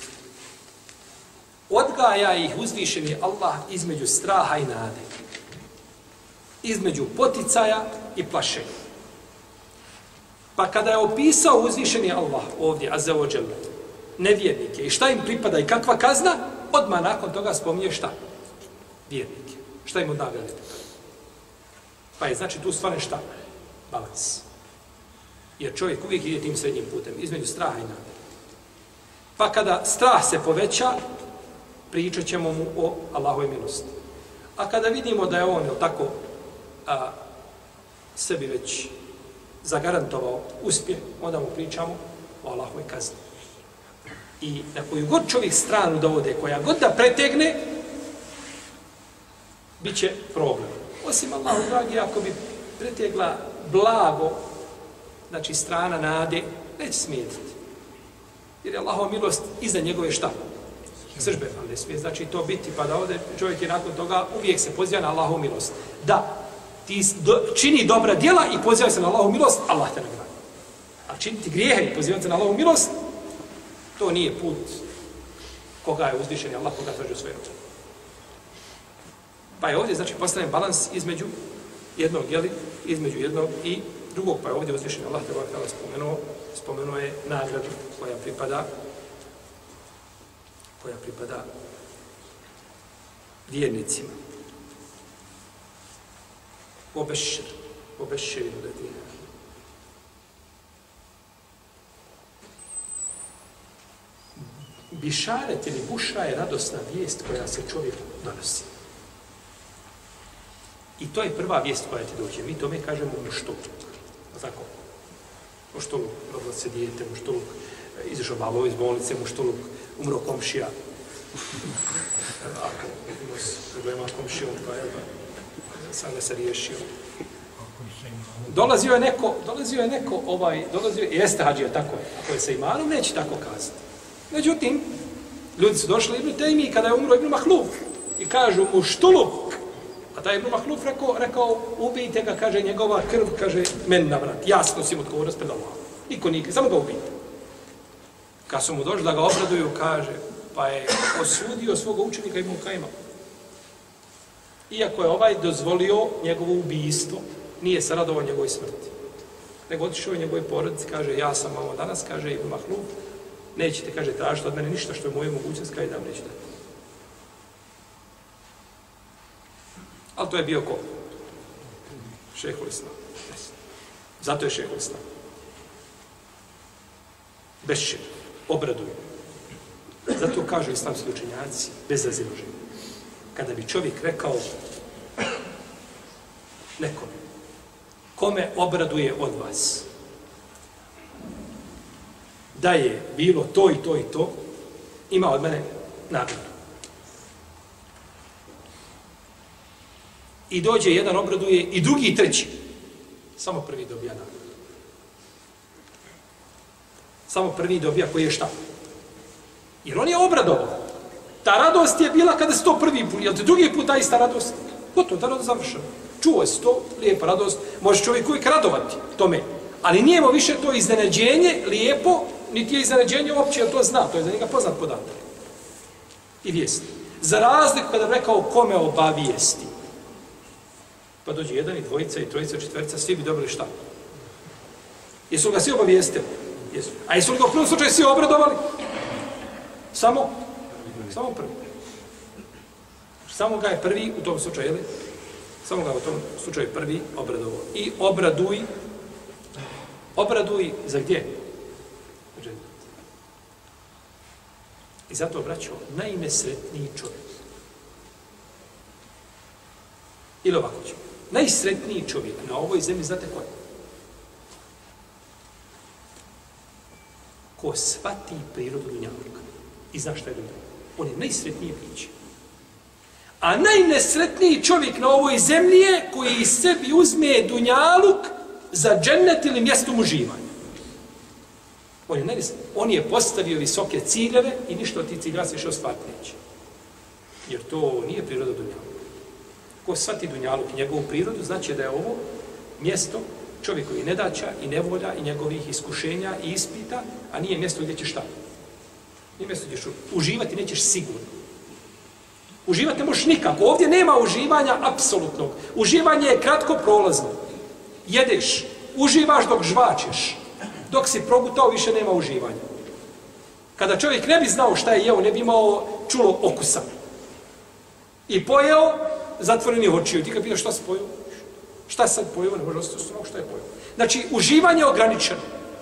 Speaker 2: Odgaja ih uzvišeni Allah između straha i nade. Između poticaja i plašenja. Pa kada je opisao uzvišeni Allah ovdje, azza wa jalla, nevjernike i šta im pripada i kakva kazna, odmah nakon toga spominje šta? Vjernike. Šta im od nagrade pripada? Pa je znači tu stvarno šta? Balans. Jer čovjek uvijek ide tim srednjim putem, između straha i nade. Pa kada strah se poveća, pričat ćemo mu o Allahovoj milosti. A kada vidimo da je on, tako, sebi već zagarantovao uspjeh, onda mu pričamo o Allahovoj kazni. I na koju god čovjek stranu da ode, koja god da pretegne, bit će problem. Osim Allahu dragi, ako bi pretegla blago, znači strana nade, neće smijetiti. Jer je Allahova milost iza njegove šta? Sržbe, ali ne smije znači to biti, pa da ode čovjek je nakon toga uvijek se poziva na Allahovu milost. Da, ti čini dobra djela i poziva se na Allahovu milost, Allah te nagradi. A činiti grijehe i pozivati se na Allahovu milost, to nije put koga je uzvišen Allah, koga traži u svojom. Pa je ovdje, znači, postavljen balans između jednog, između jednog i drugog, pa je ovdje uzvišen Allah spomenuo je nagradu koja pripada vjernicima. Obešir. Obeširi ledine. Bišaret ili bušra je radosna vijest koja se čovjeku donosi. I to je prva vijest koja ti dođe. Mi tome kažemo muštuluk. Tako? Muštuluk, rodilo se dijete, muštuluk, izašao babo iz bolnice, muštuluk, umro komšija. Ako ima problema s komšijom, pa je sad ne se riješio. Dolazio je neko, jeste hađija, tako je. Ako je sa imanom, neće tako kazati. Međutim, ljudi su došli Ibn Tejmi kada je umro Ibn Mahluf i kažu mu štuluk. A taj Ibn Mahluf rekao, ubijte ga, kaže, njegova krv, kaže, meni na vrat. Jasno si mu odgovornost pred Allahom. Niko nikad, samo ga ubijte. Kad su mu došli da ga obraduju, kaže, pa je osudio svoga učenika Ibn Kajma. Iako je ovaj dozvolio njegovo ubijstvo, nije se radovao njegovoj smrti. Nego otišao je njegove porodice, kaže, ja sam ovo danas, kaže Ibn Mahluf, nećete, kaže, tražiti od mene ništa što je moje mogućnost, kaže, da vam neću dati. Ali to je bio ko? Šejhul Islam. Zato je Šejhul Islam. Bešir, obraduju. Zato kažu islamski učenjaci, bez razilaženja. Kada bi čovjek rekao nekome, kome obraduje od vas, da je bilo to i to i to, ima od mene nagradu. I dođe jedan obraduje i drugi i treći. Samo prvi dobija nagradu. Samo prvi dobija koji je šta? Jer on je obradovao. Ta radost je bila kada se to prvi put, jel te drugi put ta ista radost? Gotovo, ta radost završena. Čuo si to, lijepa radost, može čovjek uvijek radovati tome. Ali nije mu više to iznenađenje lijepo, niti je iznenađenje uopće, jer to zna, to je za njega poznat podatak. I vijest. Za razliku kada bi rekao kome obavijesti. Pa dođe jedan i dvojica i trojica, četverica, svi bi dobili šta? Jesu li ga svi obavijestili? Jesu. A jesu li ga u prvom slučaju svi obradovali? Samo prvi. Samo ga je prvi u tom slučaju, jel? Samo ga u tom slučaju prvi obradovao. I obraduj za gdje? I zato, braćo, najnesretniji čovjek. Ili ovako ćemo. Najsretniji čovjek na ovoj zemlji, znate ko je? Ko shvati prirodu dunjaluka i zna šta je dunjaluk. On je najsretniji biće. A najnesretniji čovjek na ovoj zemlji je koji sebi uzme dunjaluk za džennet ili mjestom uživanja. On je postavio visoke ciljeve i ništa od tih ciljeva se više ostvariti neće. Jer to nije priroda dunjaluka. Ko shvati dunjaluk i njegovu prirodu, znači da je ovo mjesto čovjekovi nedaća i nevolja i njegovih iskušenja i ispita, a nije mjesto gdje ćeš šta. Nije mjesto gdje ćeš uživati, nećeš sigurno. Uživati ne možeš nikako. Ovdje nema uživanja apsolutnog. Uživanje je kratko prolazno. Jedeš, uživaš dok žvačeš. Dok si progutao, više nema uživanja. Kada čovjek ne bi znao šta je jeo, ne bi imao čulo okusa. I pojeo, zatvorenih očiju. Ti kad pitaš šta si pojeo? Šta sad pojeo? Ne može ostati šta je pojeo. Znači, uživanje je ograničeno.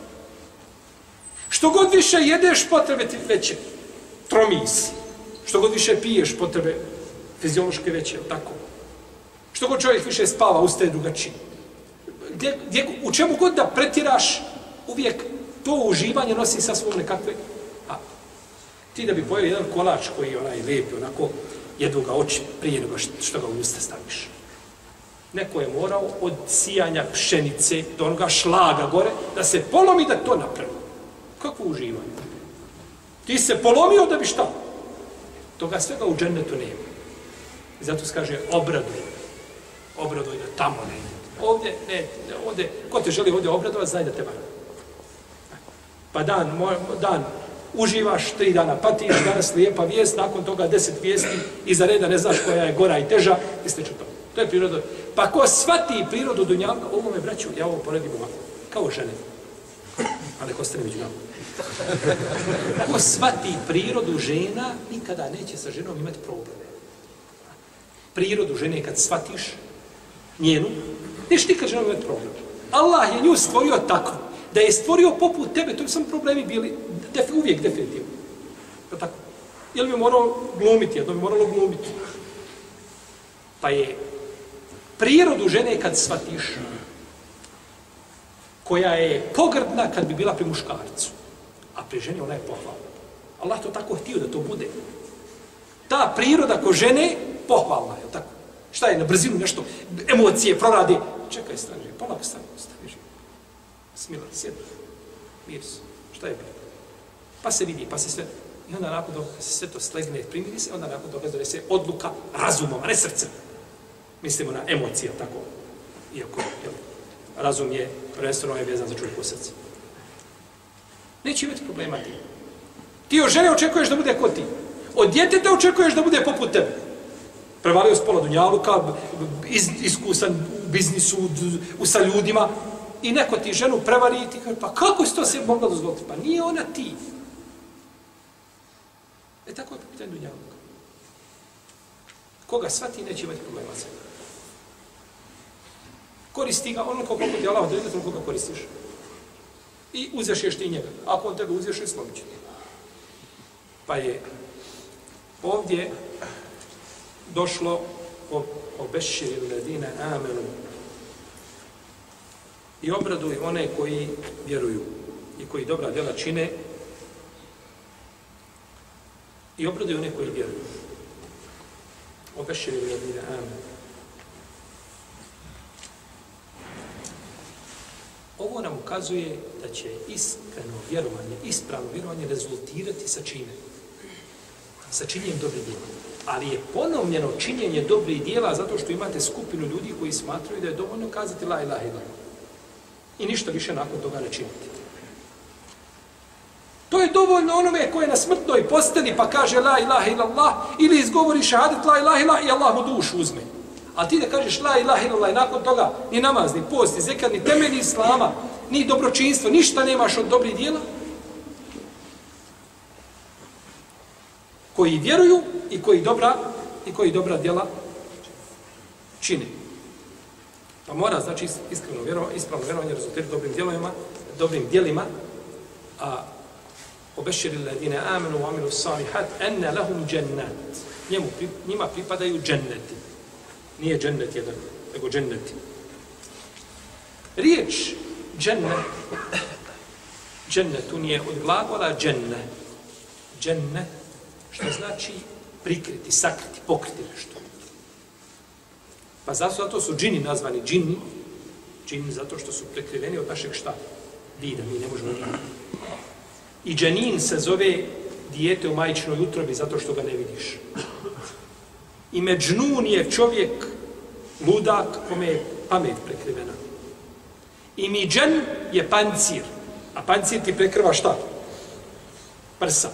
Speaker 2: Što god više jedeš, potrebe ti veće. Tromis. Što god više piješ, potrebe fiziološke veće, tako. Što god čovjek više spava, ustaje drugačije. U čemu god da pretiraš, uvijek to uživanje nosi sa svom nekakve... A ti da bi pojeo jedan kolač koji je onaj lijepi, onako, jedu ga oči prije nego što ga u usta staviš. Neko je morao od sijanja pšenice do onoga šlaga gore, da se polomi da to napravi. Kakvo uživanje? Ti se polomio da bi šta? Toga svega u džennetu nema. I zato se kaže obraduj da tamo ne ide. Ovdje, ko te želi ovdje obradovati, znaj da te vara. Pa dan uživaš, 3 dana patiš, danas lijepa vijest, nakon toga 10 vijesti, iza reda ne znaš koja je gora i teža, i slično to. To je priroda. Pa ko shvati prirodu dunjalka, ovo me braću, ja ovo poredim ovako, kao žene. Ali ko ste ne među nama. Ko shvati prirodu žena, nikada neće sa ženom imati probleme. Prirodu žene kad shvatiš, njenu, neš nikad žena imati problem. Allah je nju stvorio tako, da je stvorio poput tebe, to bi samo problemi bili uvijek definitivno. Tako. Ili bi moralo glumiti, jedno bi moralo glumiti. Pa je prirodu žene kad shvatiš, koja je pogrdna kad bi bila pri muškarcu, a pri ženi ona je pohvalna. Allah to tako htio da to bude. Ta priroda ko žene, pohvalna je, tako? Šta je, na brzinu nešto, emocije proradi. Čekaj, stani, polako stani, smila, sjedi, miris, šta je bilo? Pa se vidi, pa se sve, i onda nakon toga se sve to slegne, primiri se, onda nakon toga donese odluka razumom, a ne srcem. Mislimo na emocije, tako, iako razum je, prvenstveno je vezan za čovjekovo srce. Neće imati problema ti. Ti od žene očekuješ da bude ko ti. Od djeteta očekuješ da bude poput tebe. Prevalio s pola dunjaluka, iskusan u biznisu, sa ljudima, i neko ti ženu prevari i ti kaže, pa kako si to se mogla dozvoliti? Pa nije ona ti. Tako je po pitanju dunjaluka. Koga shvati, neće imati problema sa njim. Koristi ga ono koliko ti Allah odredio, ono koga koristiš. I uzešeš ti njega. Ako on tebe uzješe, slobit će ti. Pa je ovdje došlo o beširi ledine amenu i obraduj one koji vjeruju i koji dobra djela čine i obraduj one koji vjeruju. O beširi ledine amenu. Ovo nam ukazuje da će iskreno vjerovanje, ispravno vjerovanje rezultirati sa čime? Sa činjenjem dobrih djela. Ali je ponovljeno činjenje dobrih djela zato što imate skupinu ljudi koji smatraju da je dovoljno kazati la ilaha illallah. I ništa više nakon toga ne činiti. To je dovoljno onome koje je na smrtnoj posteli pa kaže la ilaha illallah ili izgovori šahadet la ilaha illallah i Allah mu dušu uzme. A ti da kažeš la ilaha illallah i nakon toga ni namaz, ni post, ni zekat, ni temelj islama, ni dobročinstvo, ništa nemaš od dobrih djela, koji vjeruju i koji dobra djela čine. Pa mora, znači, ispravno vjerovanje rezultirati dobrim djelima, a obeširi ledine amenu u amilu salihat, enne lahum džennat. Njima pripadaju dženneti. Nije džennet jedan, nego dženneti. Riječ džennetu nije od glagola dženne. Dženne, što znači prikriti, sakriti, pokriti nešto. Pa zato su džini nazvani džini zato što su prekriveni od našeg šta? Vida, mi ne možemo vidjeti. I dženin se zove dijete u majčinoj utrobi zato što ga ne vidiš. I međnun je čovjek, ludak, kome je pamet prekrivena. I miđen je pancir, a pancir ti prekriva šta? Prsa.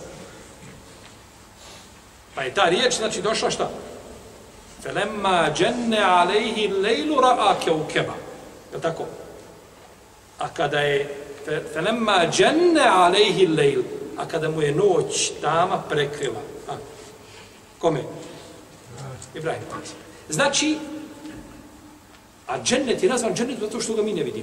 Speaker 2: Pa je ta riječ, znači, došla šta? Felemma dženne alejhi lejlu ra'a keukeba. Je tako? A kada je felemma dženne alejhi lejl, a kada mu je noć tama prekrila. Kome? Ibrahim. Znači, a džennet je nazvan džennet zato što ga mi ne vidimo.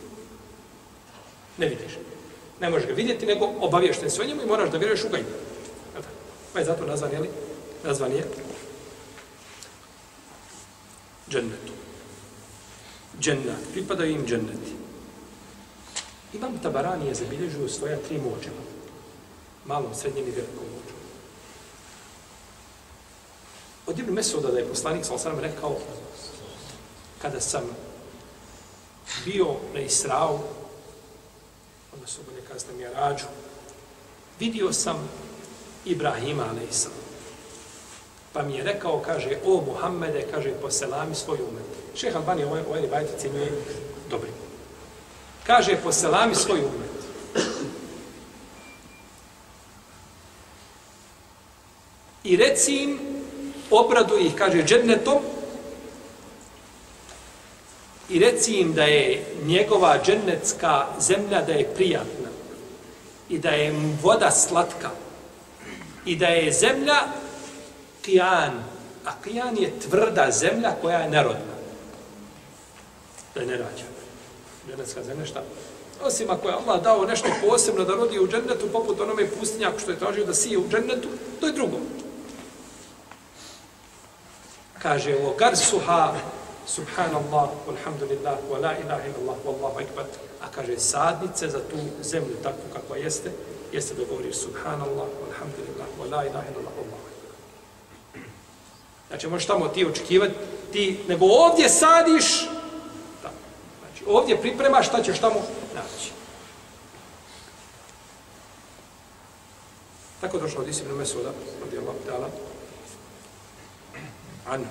Speaker 2: Ne vidiš. Ne možeš ga vidjeti, nego obaviješten se o njemu i moraš da vjeruješ u gajbu. Pa je zato nazvan, jeli? Nazvan je džennetu. Džennat. Pripadaju im dženneti. Imam Tabarani je zabilježio svoja 3 mođeva. Malom, srednjem i velikom mođu. Od Ibn Mesuda da je poslanik s.a.v. rekao kada sam bio na Israu, onda su bolje kazali na Mirađu, vidio sam Ibrahima a.s. Pa mi je rekao, kaže, o Muhammede, kaže, poselami svoj umet. Šejh Albani ovaj rivajat ocjenjuje dobrim. Kaže, poselami svoj umet. I reci im, obraduj ih, kaže, džennetom, i reci im da je njegova džennetska zemlja da je prijatna i da je voda slatka i da je zemlja qijan, a qijan je tvrda zemlja koja je nerodna. da je ne rađa. Džennetska zemlja šta? Osim ako je Allah dao nešto posebno da rodi u džennetu, poput onome pustinjaku što je tražio da sije u džennetu, to je drugo. Kaže, o garsuha, subhanallah, walhamdulillah, wa la ilaha illallah, wallahu akbar. A kaže, sadnice za tu zemlju takvu kakva jeste da govoriš subhanallah, walhamdulillah, wa la ilaha illallah, wallahu akbar. Znači, možeš tamo ti očekivati, nego ovdje sadiš, znači, ovdje pripremaš šta ćeš tamo naći. Tako došlo od Ibn Mesuda, radijallahu ta'ala, anhu.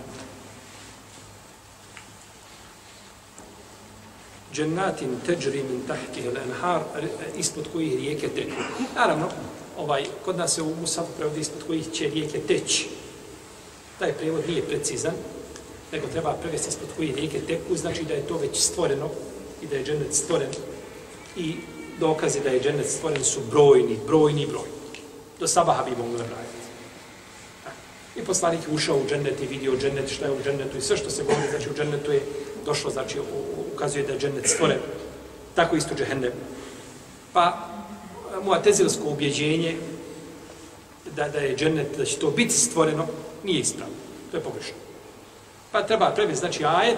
Speaker 2: Džennatin teđri min tahtiha al-anhar, ispod kojih rijeke teku. Naravno, kod nas se u Musafu prevodi ispod kojih će rijeke teći. Taj prijevod nije precizan, nego treba prevesti ispod kojih rijeke teku, znači da je to već stvoreno i da je džennet stvoren. I dokazi da je džennet stvoren su brojni. Do sabaha bi mogli nabrajati. I poslanik je ušao u džennet i vidio džennet, šta je u džennetu i sve što se govori, znači u džennetu je došlo, znači ukazuje da je džennet stvoren. Tako isto džehennem. Pa muatezilsko ubjeđenje da je džennet, da će to biti stvoreno, nije ispravno. To je pogrešno. Pa treba prevesti, znači ajet,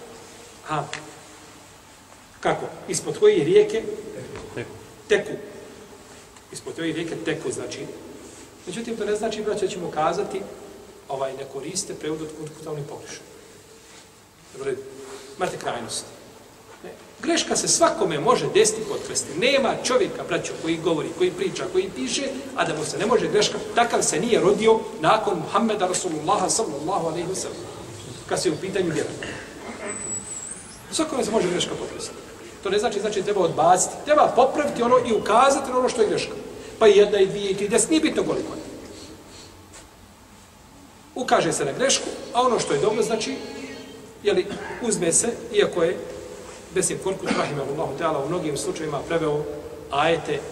Speaker 2: kako? Ispod koje rijeke teku. Ispod koje rijeke teku, znači. Međutim, to ne znači, braće, da ćemo kazati, ne koriste prevod od kutavnih pogrešno. Imate krajnosti. Ne. Greška se svakome može desiti potkresti. Nema čovjeka, braćo, koji govori, koji priča, koji piše, a da mu se ne može greška. Takav se nije rodio nakon Muhammeda Rasulullaha sallallahu alaihi wa sallam. Kad se je u pitanju vjera. Svakome se može greška potkresti. To ne znači treba odbaciti. Treba popraviti ono i ukazati na ono što je greška. Pa i jedna, i dvije, i 30, nije bitno koliko je. Ukaže se na grešku, a ono što je dobro, znači, uzme se, iako je Besim Korkut, rahimahullahu ta'ala, u mnogim slučajima preveo ajete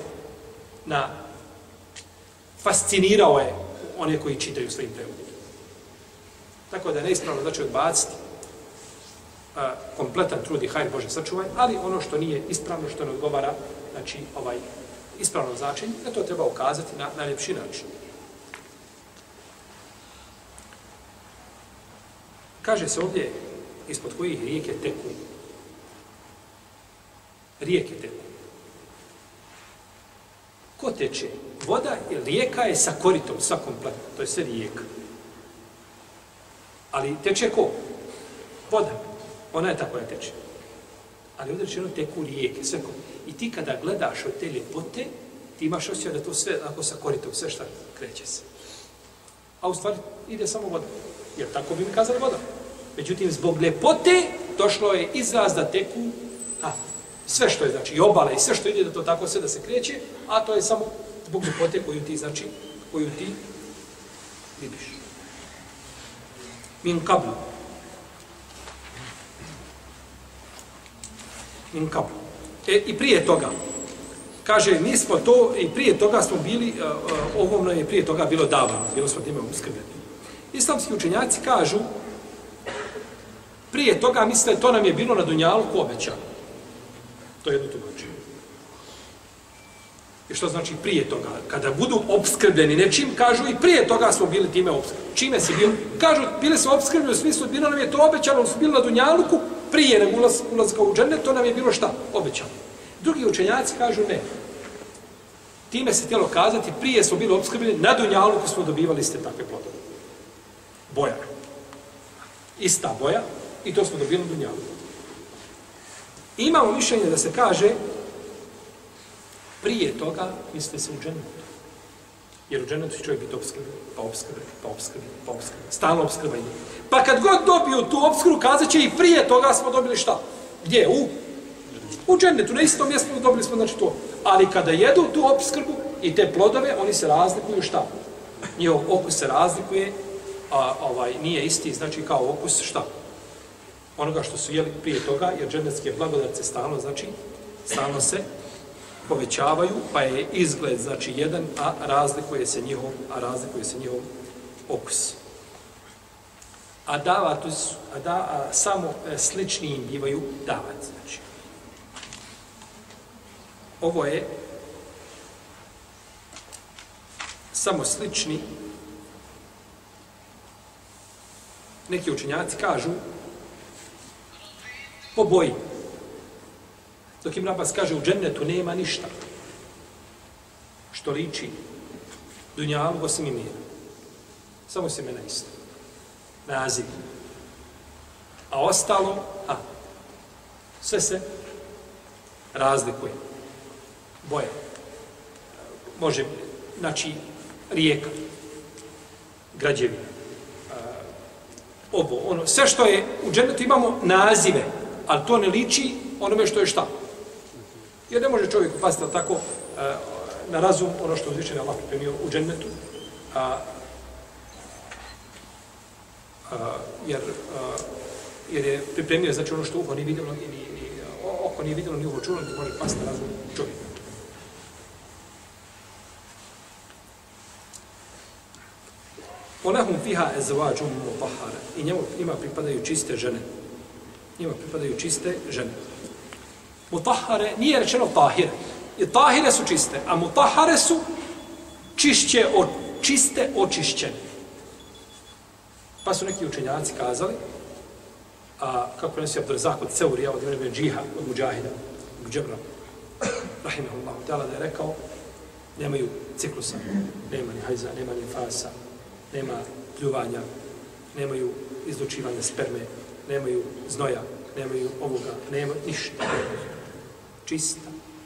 Speaker 2: fascinirao je one koji čitaju svojim prevodima. Tako da je neispravno, znači, odbaciti kompletan trud i hajr Bože sačuvaj, ali ono što nije ispravno, što ne odgovara, znači, ispravno značenje, to treba ukazati na najljepši način. Kaže se ovdje, ispod kojih rijeke teku. Rijeke teku. Ko teče? Voda ili rijeka je sa koritom, sa kompletno. To je sve rijeka. Ali teče ko? Voda. Ona je ta koja teče. Ali ovdje rečeno teku rijeke, sve ko. I ti kada gledaš od te ljepote, ti imaš osjećaj da to sve, ako sa koritom, sve šta kreće se. A u stvari ide samo voda. Jer tako bi mi kazali voda. Međutim, zbog ljepote došlo je izraz da teku sve što je, znači, i obala i sve što ide da to tako sve da se kreće, a to je samo zbog ljepote koju ti, znači, koju ti vidiš. Min kablu. Min kablu. I prije toga, kaže, mi smo to, i prije toga smo bili, ovomno je prije toga bilo davano, bilo smo time uskrbljeni. Islamski učenjaci kažu, prije toga, misle, to nam je bilo na Dunjaluku obećano. To je jedno tumačenje. I što znači prije toga? Kada budu opskrbljeni nečim, kažu i prije toga smo bili time opskrbljeni. Čime si bili? Kažu, bili smo opskrbljeni u smislu, bilo nam je to obećano, smo bili na Dunjaluku, prije nego ulazka u džennet, to nam je bilo šta? Obećano. Drugi učenjaci kažu ne. Time se htjelo kazati, prije smo bili opskrbljeni, na Dunjaluku smo dobivali iste takve plodove. Boja. Ista boja i to smo dobili na Dunjaluku. Imamo mišljenje da se kaže prije toga misli se u džennetu. Jer u džennetu će čovjek biti opskrbljen, pa opskrbljen. Stalno opskrba ide. Pa kad god dobiju tu opskrbu, kazat će i prije toga smo dobili šta? Gdje? U džennetu, na istom mjestu dobili smo znači to. Ali kada jedu tu opskrbu i te plodove, oni se razlikuju šta? Njihov okus se razlikuje, nije isti, znači kao okus šta? Onoga što su jeli prije toga, jer džennetske blagodati stalno, znači, stalno se povećavaju, pa je izgled, znači, jedan, a razlikuje se njihov okus. a samo slični im bivaju davati. Znači, ovo je samo slični. Neki učenjaci kažu po boji. Dok Ibn Abbas kaže u džennetu nema ništa što liči dunjalu osim imena. Samo se imena isto. Naziv. A ostalo, sve se razlikuje. Boja. Može, znači, rijeka, građevina, ono, sve što je u džennetu imamo nazive, ali to ne liči onome što je šta. Jer ne može čovjek upasti tako na razum ono što uzvišen Allah pripremio u džennetu, jer je pripremio, znači ono što uho nije vidjelo, ni oko nije vidjelo, ni uho čulo, ni može pasti na razum čovjeka. Olehum fiha ezvađum mutahhara. I njima pripadaju čiste žene. Njima pripadaju čiste žene. Mutahhare nije rečeno tahire. I tahire su čiste, a mutahhare su čiste očišćene. Pa su neki učenjaci kazali, a kako prenosi Abdurazak od Ceurija, od Ibn Džiha, od Mujahida, od Džebra, rahimahullahu ta'ala, da je rekao, nemaju ciklusa, nema ni hajza, nema ni fasa, nema pljuvanja, nemaju izlučivanja sperme, nemaju znoja, nemaju ovoga, nema ništa. Čista.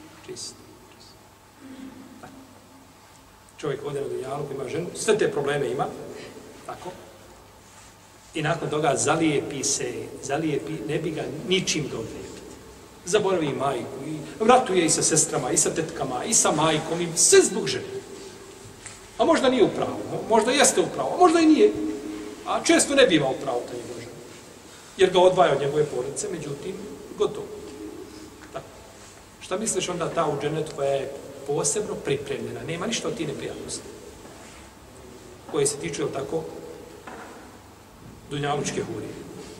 Speaker 2: Tako. Čovjek ode na dunjalu, ima ženu, sve te probleme ima, tako. I nakon toga zalijepi, ne bi ga ničim dovlijepiti. Zaboravi i majku, i vratuje i sa sestrama, i sa tetkama, i sa majkom, i sve zbog žene. A možda nije u pravu, možda jeste u pravu, a možda i nije. A često ne biva u pravu ta njegova žena. Jer ga odvaja od njegove porodice, međutim, gotovo. Tako. Šta misliš onda ta u džennetu koja je posebno pripremljena? Nema ništa od ti neprijatnosti. Koje se tiču, tako, dunjalučke hurije.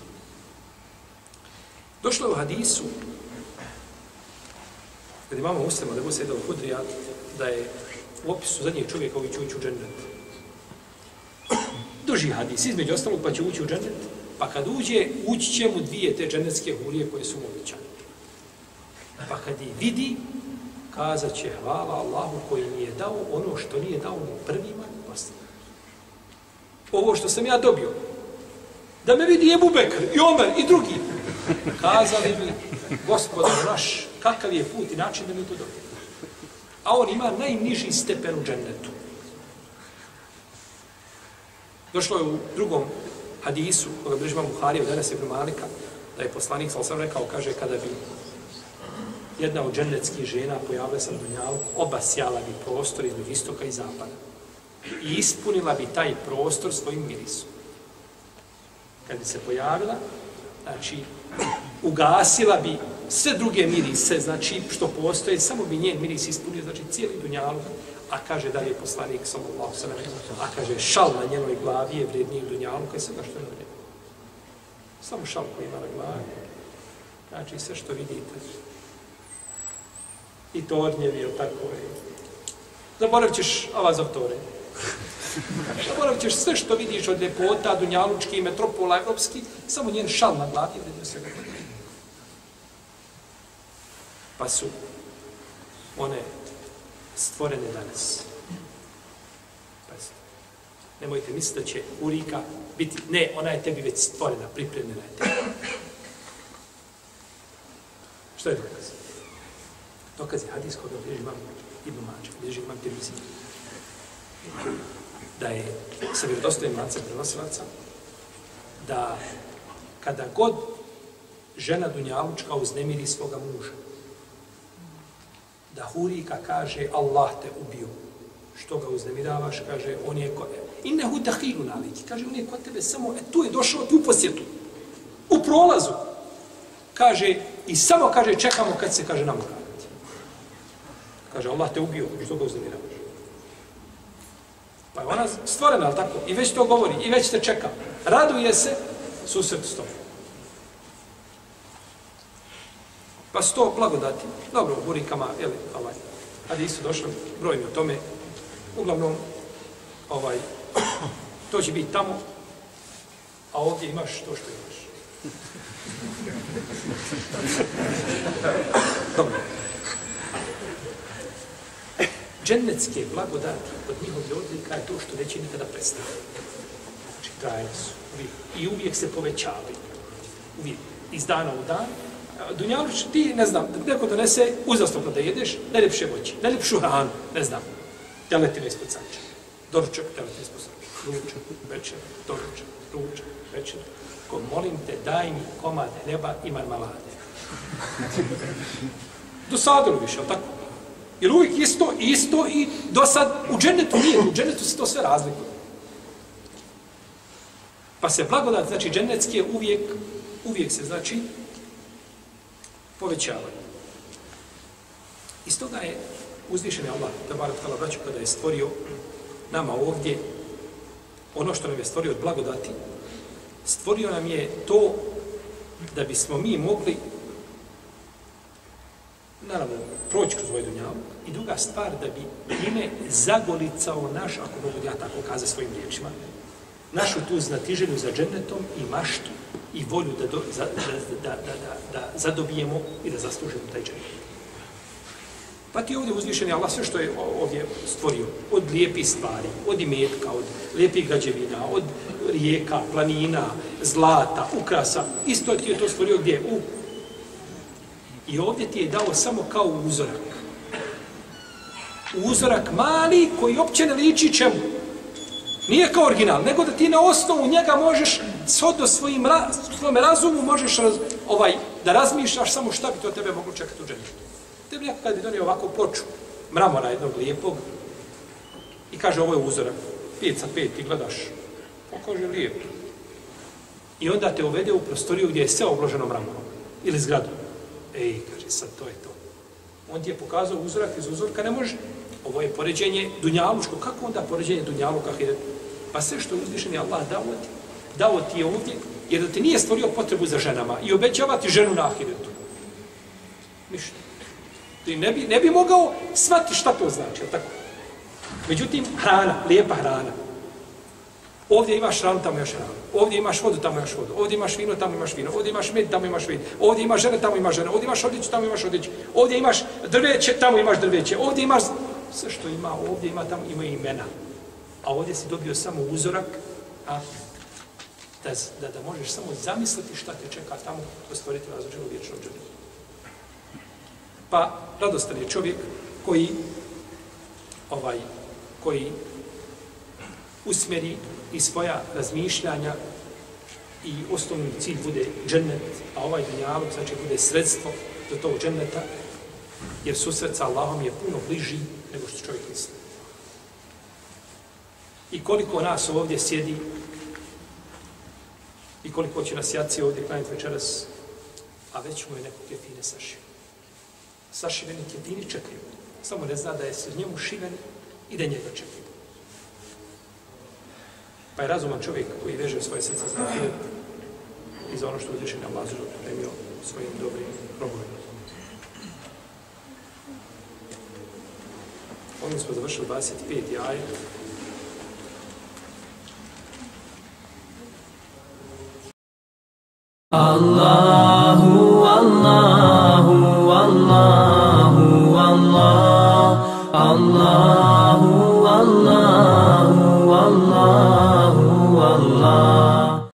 Speaker 2: Došlo je u hadisu, kad imamo Muslima, da go se u Hudrija, da je u opisu zadnjeg čovjeka koji će ući u džennet. Duži hadis, između ostalog, pa će ući u džennet, pa kad uđe, ući će mu dvije te džennetske hurije koje su mu obećane. Pa kad ih vidi, kazat će hvala Allahu koji mi je dao ono što nije dao ni prvima ni posljednjima. Ovo što sam ja dobio, da me vidi Ebu Bekr, i Omer, i drugi, kazali bi, Gospodar naš, kakav je put i način da mi to dobio. A on ima najniži stepen u džennetu. Došlo je u drugom hadisu, koga bliži imam Buhari, od Enesa ibn Malika, da je poslanik, sam rekao, kaže, kada bi jedna od džennetskih žena pojavila se na dunjalu, obasjala bi prostor između istoka i zapada. I ispunila bi taj prostor svojim mirisom. Kad bi se pojavila, znači, ugasila bi sve druge mirise, znači, što postoje, samo bi njen miris ispunio, znači, cijeli dunjalu, a kaže dalje poslanik, sallallahu sallam, a kaže, šal na njenoj glavi je vredniji dunjalu, kaj svega što je vrednije. Samo šal koji ima na glavi, znači, sve što vidite, i tornjevi, ili tako je. Zaboravit ćeš avazovtore. Zaboravit ćeš sve što vidiš od ljepota, dunjalučki, metropola, evropski, samo njen šal na glavi je vrednije svega. Pa su one stvorene danas. Pazite. Nemojte misliti da će hurika biti, ne, ona je tebi već stvorena, pripremljena je tebi. Što je dokaz? Dokaz je hadis koga bliži imam Ibn Mađe, bliži imam Tirmizi. Da je sa vjerodostojnim lancem prenosilaca, da kada god žena dunjalučka uznemiri svoga muža, da hurika kaže Allah te ubio. Što ga uznemiravaš, kaže, on je kod tebe. Innehu dahilu naliki, kaže, on je kod tebe samo, tu je došao, tu posjetu. U prolazu. Kaže, i samo kaže, čekamo kad se, kaže, namorati. Kaže, Allah te ubio, što ga uznemiravaš. Pa je ona stvorena, ali tako, i već to govori, i već te čeka. Raduje se susret s tobom. Pa su to blagodati. Dobro, u burikama, ali isto došlo brojni o tome. Uglavnom, to će biti tamo, a ovdje imaš to što imaš. Dobro. Džennetske blagodati od njihovih odlika je to što neće nikada prestati. Znači, trajne su. I uvijek se povećavaju. Uvijek. Iz dana u dan. Dunjaluč, ti, ne znam, neko donese uzastopno da jedeš, najljepše voće, najljepšu hranu, ne znam, teletine ispod sanča, doručak, teletine ispod sanča, ručak, večer, doručak, ručak, večer. Ko molim te, daj mi komade neba i marmalade. Dosadilo više, ali tako? Jer uvijek isto i do sad u džennetu nije, u džennetu se to sve razlikuje. Pa se blagodat, znači džennetske uvijek se, znači, povećavaju. Iz toga je uzvišen Allah, tabarak ta'ala, braću, kada je stvorio nama ovdje ono što nam je stvorio od blagodati, stvorio nam je to da bismo mi mogli naravno proći kroz ovaj dunjavu i druga stvar da bi time zagolicao naš, ako mogu ja tako kazati svojim riječima, našu tu znatiželju za džennetom i maštu i volju da zadobijemo i da zaslužimo taj džennet. Pa ti ovdje uzvišeni Allah sve što je ovdje stvorio, od lijepih stvari, od imetka, od lijepih građevina, od rijeka, planina, zlata, ukrasa, isto ti je to stvorio gdje? I ovdje ti je dao samo kao uzorak. Uzorak mali koji opće ne liči čemu. Nije kao original, nego da ti na osnovu njega možeš, shodno svojim razumu, možeš da razmišljaš samo šta bi to tebe moglo čekati u džennetu. Tebi neko kad bi donio ovako ploču mramora jednog lijepog i kaže ovo je uzorak, 5 sa 5, ti gledaš, on kaže lijep. I onda te uvede u prostoriju gdje je sve obloženo mramorom ili zgradu. Ej, kaže, sad to je to. On ti je pokazao uzorak iz uzorka, ne može. Ovo je poređenje dunjalučko. Kako onda poređenje dunjaluka? Pa sve što je uzvišeni Allah dao ti je ovdje, jer da ti nije stvorio potrebu za ženama i obećava ti ženu na ahiretu. Ništa. Ti ne bi mogao shvatiti šta to znači, tako? Međutim, hrana, lijepa hrana. Ovdje imaš hranu, tamo imaš hranu. Ovdje imaš vodu, tamo imaš vodu. Ovdje imaš vino, tamo imaš vino. Ovdje imaš med, tamo imaš med. Ovdje imaš žene, tamo imaš žene. Ovdje imaš odjeću, tamo imaš odjeću. Ovdje imaš drveće, tamo imaš drveće. Ovdje imaš sve što ima, ovdje ima, tamo ima imena. A ovdje si dobio samo uzorak, a da možeš samo zamisliti šta te čeka tamo, da stvoriti različenu vječnu džennetu. Pa radostan je čovjek koji usmjeri i svoja razmišljanja i osnovni cilj bude džennet, a ovaj dunjaluk znači bude sredstvo do tog dženneta, jer susret sa Allahom je puno bliži nego što čovjek misli. I koliko nas ovdje sjedi i koliko će nas jaci ovdje klanjati večeras, a već mu je neko kefine sašio. Sašiveni kefini čekaju. Samo ne zna da je se njemu šiven i da njega čekaju. Pa je razuman čovjek koji veže svoje srce za ahiret i za ono što uzvišen je Allah pripremio svojim dobrim robovima. Ovdje smo završili 25. ajet.
Speaker 1: Allahu, Allahu, Allahu, Allah, Allahu, Allahu, Allahu.